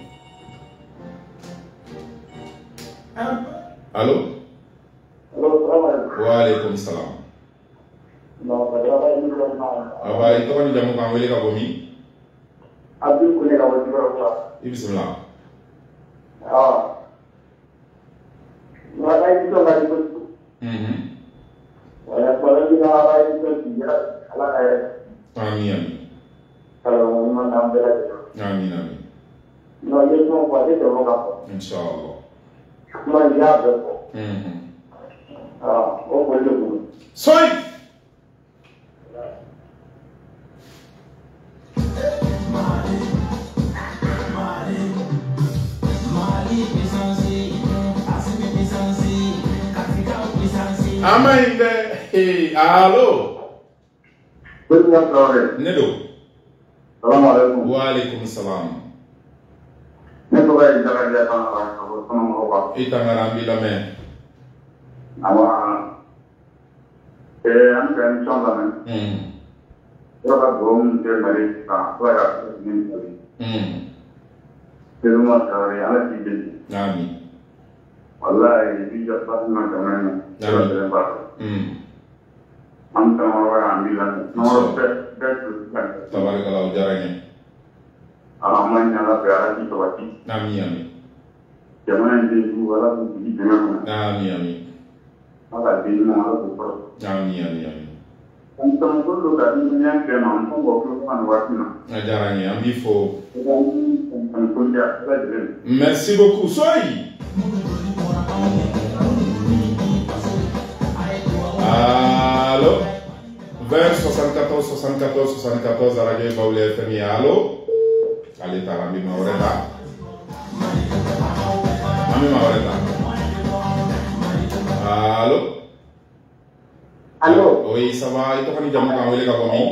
Allô? Waalaikum salam. Aba i tɔgɔ ni jamu k'an wele ka bɔ min? Abdul Kone ka bɔ Jikɔrɔni. I bisimila. Awɔ. Wala i tɔgɔ ka di ko. Mhm. Wala wala i ka wala i tɔgɔ di ya Ala ka yɛrɛ. Amin amin. Kala mo man dan bɛɛ lajɛlen. Amin amin. Non ye tɔgɔ fɔ a tɛ tɛmɛ o kan fɔ. Inshallah. Kuma in y'a bɛɛ fɔ. Mhm. Ah, o foli de kun. Soy. Amain de hey allo Nedo Salam alaikum. Wa alaikum salam. Nedo ga jara ja ta na ko sama mo ba. Itangara bi la men. Awa eh an kan chon la men. Hmm. Yo ga gom de mari ka ko ya ni ni. Hmm. Pero mo ta ri ala ti de. Amin. Wallahi bi ja ba na ka men. Amin. Ba. Hmm. Am ta ma wa amila. No pe pe tu. Tabarakallah jaranya. Aman ala pe ala ti to ba ti. Amin amin. Jamana de du wala bu di de na. Amin amin. Ala di mo ala bu ko. Amin amin amin. Então, quando a gente tem que não vou colocar no vacina. Jaranya am bi fo. Então, já vai dizer. Merci beaucoup. Soy. Allô? vingt soixante-quatorze soixante-quatorze soixante-quatorze à radio Bawule F M. Allô? Allez, t'as ramené ma oretta. Ramené ma oretta. Allô? Allô? Oui, ça va. Et toi, quand tu as dit Kabomi?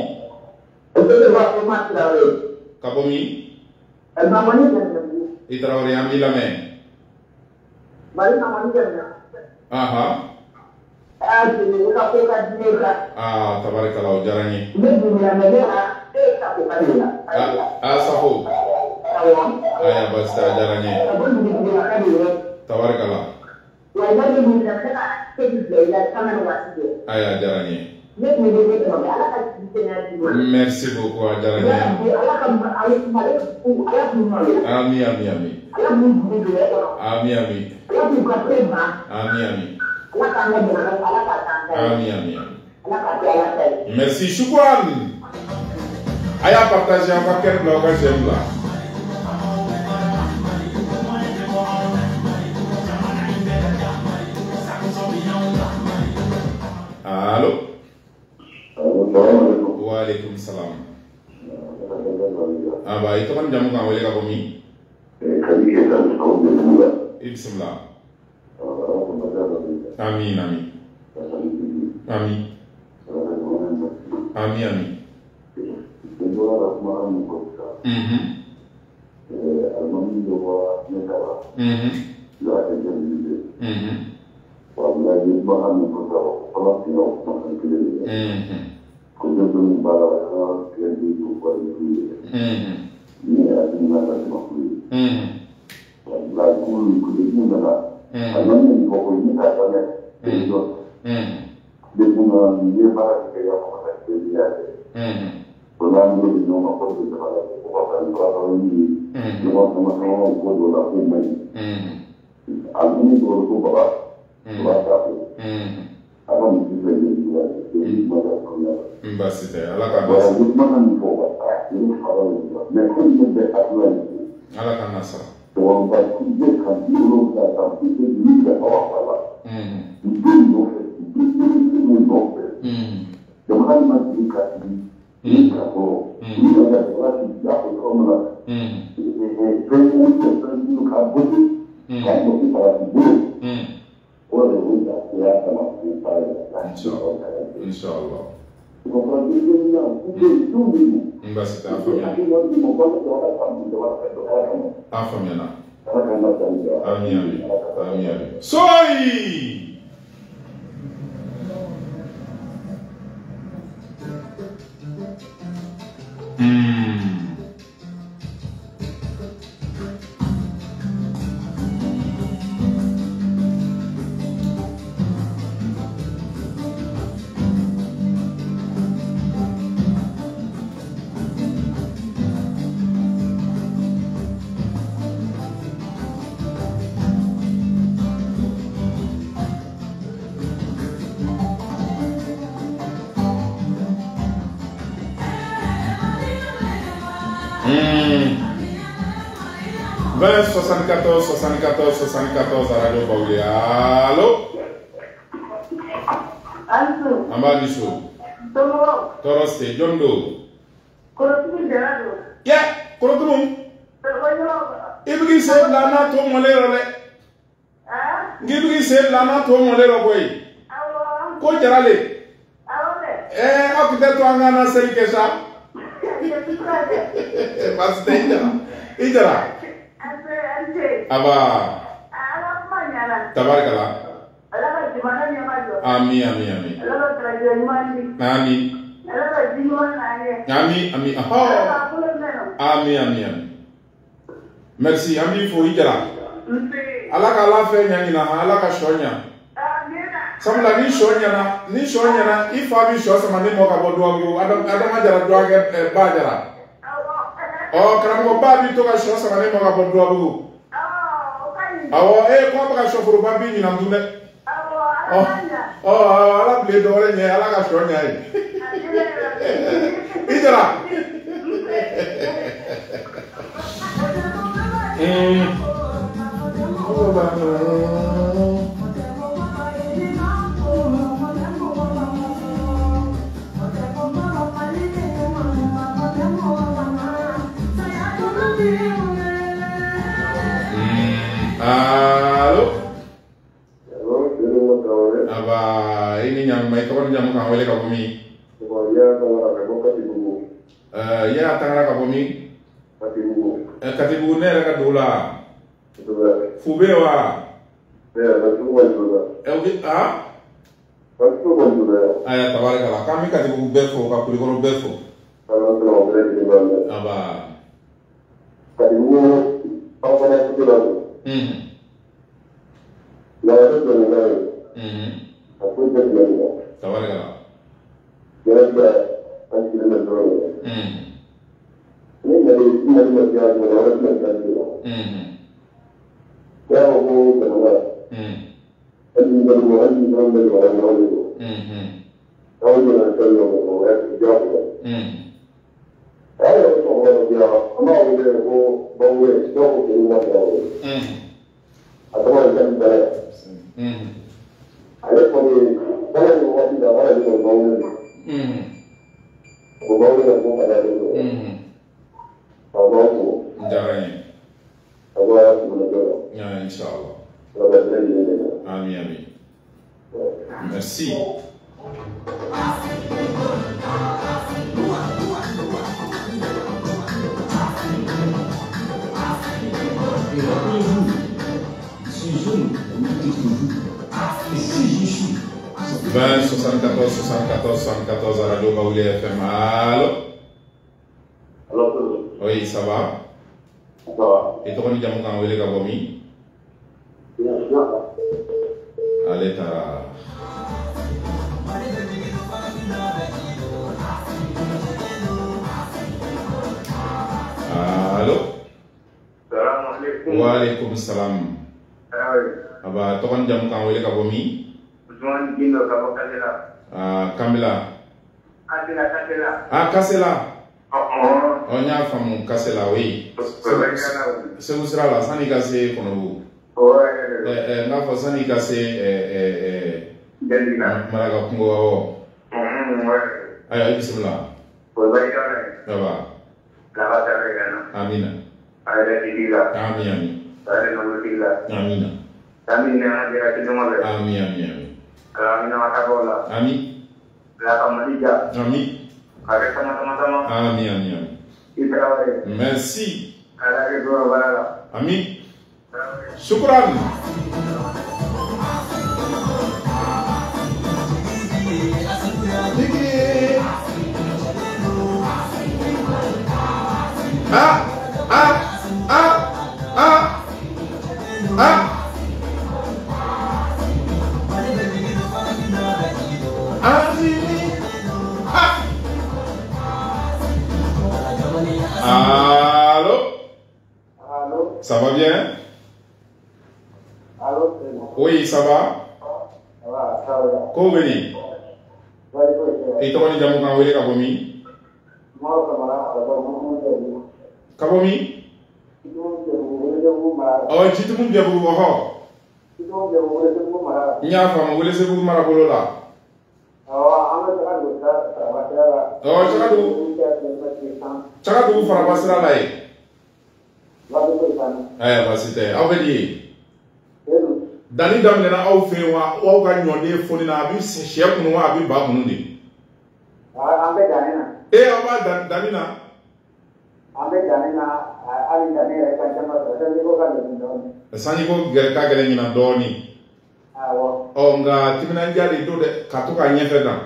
Kabomi? Et tu as dit la main? Ah ah. Ah, tabarakallah, jarani. Ah, saho. Aya, basta jarani. Tabarakallah. Aya, jarani. Merci beaucoup, jarani. Ami, ami, ami. Ami, ami. Ami, ami. Amin, amin. Merci, Choukouane. Aya partager un paquet de blog, j'aime là. Allô? Wa alaikum salam. Ah bah, itu kan jamu kan wale kabomi? Bismillah. Amin, amin. Amin. Amin, amin. Mhm. Mhm. Mhm. Depois, ninguém vai pegar uma atividade. Quando a gente não pode trabalhar, o papai não trabalha em uma formação quando ela tem mãe. Alguém do do papai, do papai. Agora me diz aí, mas é Basta, ela acaba. Agora, eu não me vou passar, eu não falo, mas como é a ela tá nessa. Então, vai dizer que a gente não está muito bem, ó, falar. Não Então, há uma dica dica boa. Dica da classe já foi como lá. Foi muito tranquilo, acabou. Quando você fala de Deus, olha, eu vou dar criança na sua Inshallah. Então, para dizer não, porque tudo isso. Basta, a família. A família. Amém, amém. Amém, amém. Soy! vingt soixante-quatorze soixante-quatorze soixante-quatorze à Radio Baoulé. Allô? Allô? Ambadisu. Toro. Toro State. Jondo. Korotu Gerardo. Yeah, Korotu Mum. Toro. Ibi se lana to molero le. Ah? Ibi se lana to molero boy. Awo. Ko jarale. Awo le. Eh, akite to angana sel kesha. Mas tem já. Ijara. Aba. Tabarikala. Ami, ami, ami. Ami. Ami, ami. Oh. Ami, ami, ami. Merci. Ami fo ijara. Ala ka ala fe nyangina, ala ka shonya. Samla ni shonya na, ni shonya na ifa bi sho sama ni mo ka bodwa go. Adam adam ajara dwa ke ba jara. Oh, karamgo ba bi to ka sho sama ni mo ka bodwa go. Awo eh ko ba ka sho furu ba bi ni na mdune. Oh, oh, ala ble do re nye ala ka shonya ai. Ijara. Eh. Oh, ba. Halo. Aba ini nyam mai kapan nyam ka wele ka bumi. Ya tangara ka boka ti bubu. Eh ya tangara ka bumi. Kati bubu. Eh kati bubu ne ka dola. Betul. Fube wa. Ya, betul betul. Eh oke ah. Betul betul. Aya tabaraka kami kati bubu befo ka kuli kono befo. Kalau kalau boleh di bawah. Aba. Kati bubu apa yang itu lalu? Hmm. Lalu tu ni. Hmm. Aku jadi lagi. Tabaraka. Jadi aku jadi lagi. Hmm. Ini dari ini dari macam mana orang macam ni. Hmm. Ya aku kenal. Hmm. Ini dari mana ini dari orang orang itu. Hmm. Tahu jangan kalau orang itu jauh. Hmm. Ada orang dia, amal dia aku bawa jauh ke rumah dia. Hmm. Atau macam mana? Hmm. Ada pun kalau orang tidak ada dia bawa. Hmm. Bawa dia aku ada itu. Hmm. Bawa aku. Jarane. Bawa aku mana? Ya insyaallah. Bawa dia ini. Amin amin. Merci. Et rappelez-vous, ce jeune, dites-vous, et si j'y suis, vingt soixante-quatorze soixante-quatorze soixante-quatorze à Radio Baoulé F M. Allô? Alors, Oui, ça va? ça va. Et toi, tu as mon envoyé le Gabomi? Bien, bien. Allez, t'as. Wa alaikum salam. Aba tokon jam kan wele ka bomi. Usman Gindo ka Kasela. Ah Kamila. Kasela Kasela. Ah Kasela. Oh. On y a famu Kasela oui. C'est où sera la sani kase kono. Ouais. Eh eh na fa sani kase eh eh eh. Delina. Maraga kungo wa. Mm ouais. Ayo bismillah. Ko bari kana. Aba. Lava tarega na. Amina. Ayda diga. Amin amin. Ayda no diga. Amina. Amina dia kino male. Amin amin amin. Amina matabola. Amin. La kamalija. Amin. Kare sama-sama. Amin amin amin. Ibrahim. Merci. Ala ke dua balala. Amin. Shukran. Ah, ah, ah, ah, ah. Allô? Allô? Ça va bien? Allô? Oui, ça va? Ça va, ça va. Ko beni? Et toi, tu as mon envoyé Kabomi? Moi, ça m'a fait Kabomi? Oh, tu te montres bien pour vous. Il y a un femme, vous laissez vous marabolo là. Oh, Chakadou. Chakadou, fera passer là. Eh, bah c'était. En fait, Dani damina au fait, ou à gagner foni na abi chef nous abi ba mundi. Ah, ambe danina. Eh, on va Danina. Ambe danina, ali danina kan chama sasa niko kan ndoni. Sani ko gerka gele nyina doni. Ah, wo. O nga timina njali do de katuka nyefe da.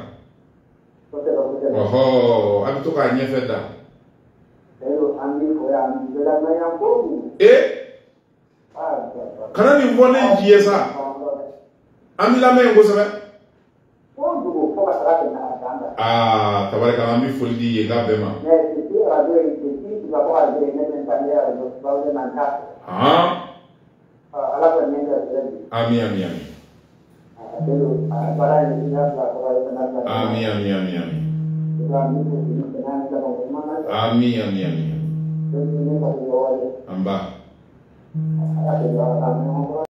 Oho, abi to ka nyefe da. Elo andi ko ya andi bela na ya bobu. Eh? Kana ni vone njiye sa. Ami la men ngosebe. Bobu ko ba sara na anda. Ah, tabaraka ami foldi ye ga bema. Ne ti radio e ti ba ko ade ne ne tanya do ba de na ka. Ah. Ala ko ne ne de. Ami ami ami. Elo para ni ya la ko ba na na. Ami ami ami ami. Ami Ami ami ami. Amba.